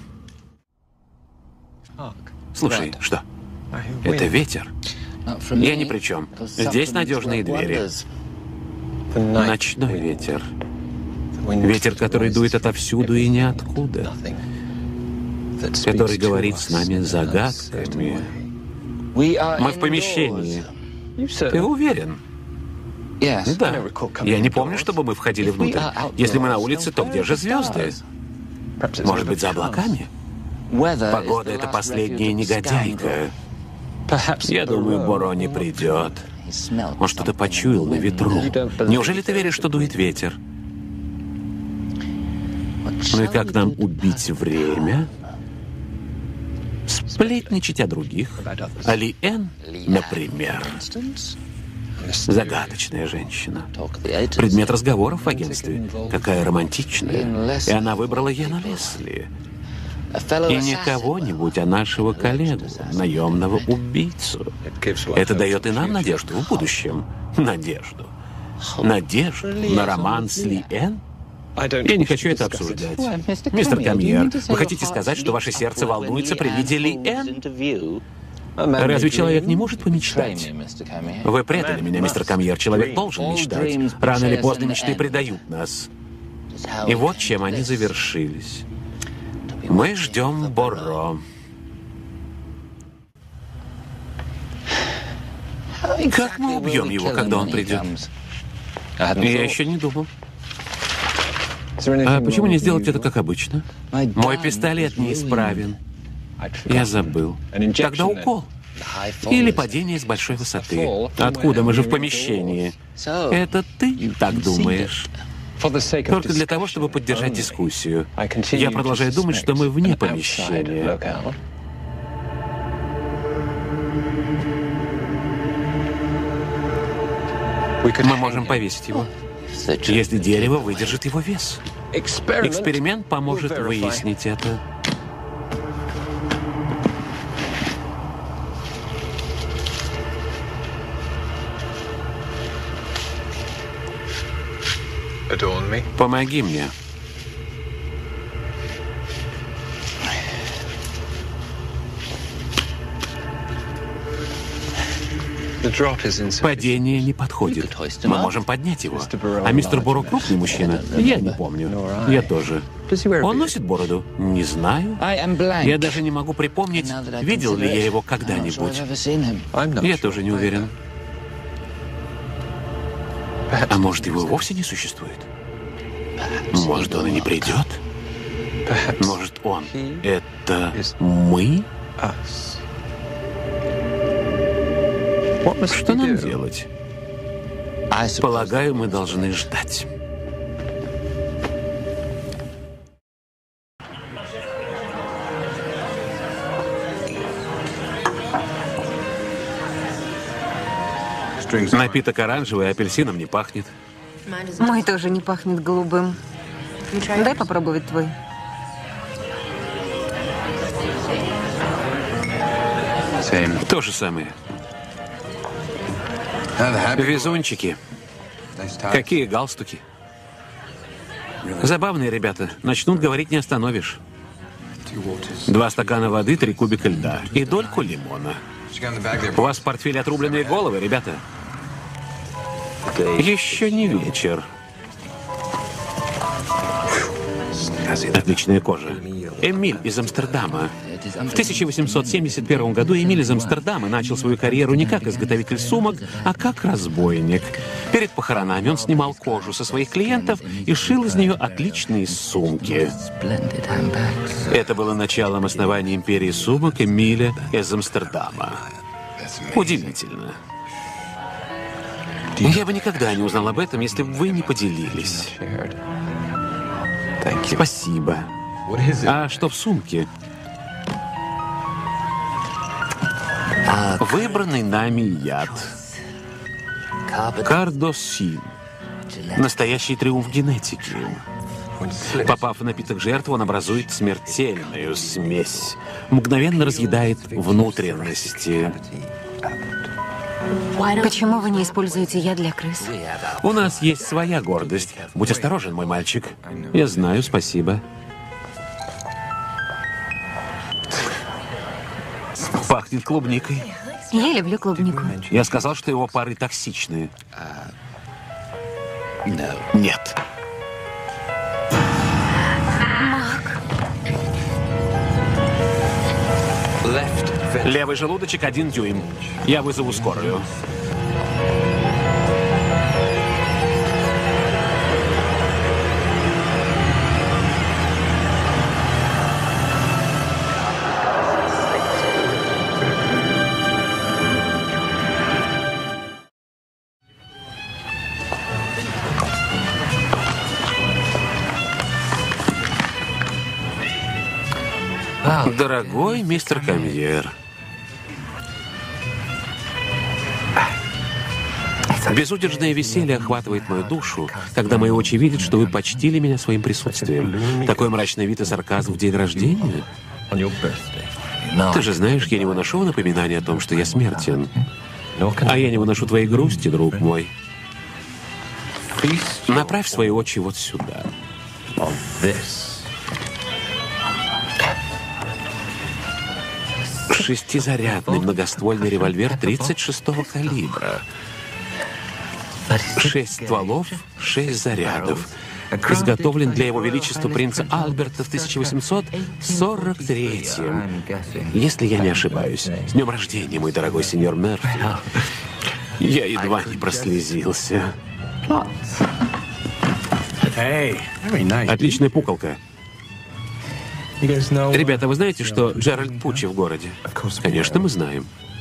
[SPEAKER 1] Слушай, что? Это ветер. Я ни при чем. Здесь надежные двери. Ночной ветер. Ветер, который дует отовсюду и ниоткуда. Который говорит с нами загадками. Мы в помещении. Ты уверен? Да. Я не помню, чтобы мы входили внутрь. Если мы на улице, то где же звезды? Может быть, за облаками? Погода — это последняя негодяйка. Я думаю, Боро не придет. Он что-то почуял на ветру. Неужели ты веришь, что дует ветер? Ну и как нам убить время? Сплетничать о других. О Ли-Эн, например. Загадочная женщина. Предмет разговоров в агентстве. Какая романтичная. И она выбрала Йена Лесли. И не кого-нибудь, а нашего коллегу, наемного убийцу. Это дает и нам надежду в будущем. Надежду. Надежду на роман с Ли-Эн? Я не хочу это обсуждать. Мистер Камьер, вы хотите сказать, что ваше сердце волнуется при виде Ли-Эн? Разве человек не может помечтать? Вы предали меня, мистер Камьер. Человек должен мечтать. Рано или поздно мечты предают нас. И вот чем они завершились. Мы ждем Боро. Как мы убьем его, когда он придет? Я еще не думал. А почему не сделать это как обычно? Мой пистолет неисправен. Я забыл. Тогда укол. Или падение с большой высоты. Откуда? Мы же в помещении. Это ты так думаешь? Только для того, чтобы поддержать дискуссию. Я продолжаю думать, что мы вне помещения. Мы можем повесить его, если дерево выдержит его вес. Эксперимент поможет выяснить это. Помоги мне. Падение не подходит. Мы можем поднять его. А мистер Боро крупный мужчина? Я не помню. Я тоже. Он носит бороду? Не знаю. Я даже не могу припомнить, видел ли я его когда-нибудь. Я тоже не уверен. А может, его вовсе не существует? Может, он и не придет? Может, он — это мы? Что нам делать? Полагаю, мы должны ждать. Напиток оранжевый, апельсином не пахнет.
[SPEAKER 2] Мой тоже не пахнет голубым. Дай попробовать твой.
[SPEAKER 1] То же самое. Везунчики. Какие галстуки. Забавные ребята. Начнут говорить, не остановишь. Два стакана воды, три кубика льда и дольку лимона. У вас в портфеле отрубленные головы, ребята. Еще не вечер. Отличная кожа. Эмиль из Амстердама. В тысяча восемьсот семьдесят первом году Эмиль из Амстердама начал свою карьеру не как изготовитель сумок, а как разбойник. Перед похоронами он снимал кожу со своих клиентов и шил из нее отличные сумки. Это было началом основания империи сумок Эмиля из Амстердама. Удивительно. Я бы никогда не узнал об этом, если бы вы не поделились. Спасибо. А что в сумке? Выбранный нами яд. Кардосин. Настоящий триумф генетики. Попав в напиток жертвы, он образует смертельную смесь. Мгновенно разъедает внутренности.
[SPEAKER 2] Почему вы не используете яд для крыс?
[SPEAKER 1] У нас есть своя гордость. Будь осторожен, мой мальчик. Я знаю, спасибо. Пахнет клубникой.
[SPEAKER 2] Я люблю клубнику.
[SPEAKER 1] Я сказал, что его пары токсичные. Нет. Левый желудочек один дюйм. Я вызову скорую. Дорогой мистер Камьер, безудержное веселье охватывает мою душу, когда мои очи видят, что вы почтили меня своим присутствием. Такой мрачный вид и сарказм в день рождения. Ты же знаешь, я не выношу напоминания о том, что я смертен. А я не выношу твоей грусти, друг мой. Направь свои очи вот сюда. Шестизарядный многоствольный револьвер тридцать шестого калибра. Шесть стволов, шесть зарядов. Изготовлен для его величества принца Альберта в тысяча восемьсот сорок третьем. Если я не ошибаюсь. С днем рождения, мой дорогой сеньор Мерфи. Я едва не прослезился. Отличная пуколка. Ребята, вы знаете, что Джеральд Пуччи в городе? Конечно, мы знаем.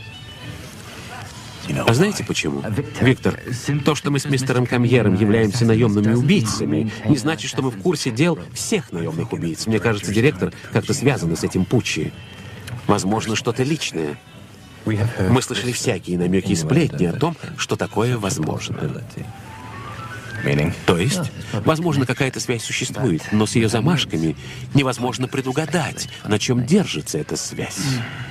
[SPEAKER 1] А знаете почему? Виктор, то, что мы с мистером Камьером являемся наемными убийцами, не значит, что мы в курсе дел всех наемных убийц. Мне кажется, директор как-то связан с этим Пуччи. Возможно, что-то личное. Мы слышали всякие намеки и сплетни о том, что такое возможно. То есть, возможно, какая-то связь существует, но с ее замашками невозможно предугадать, на чем держится эта связь.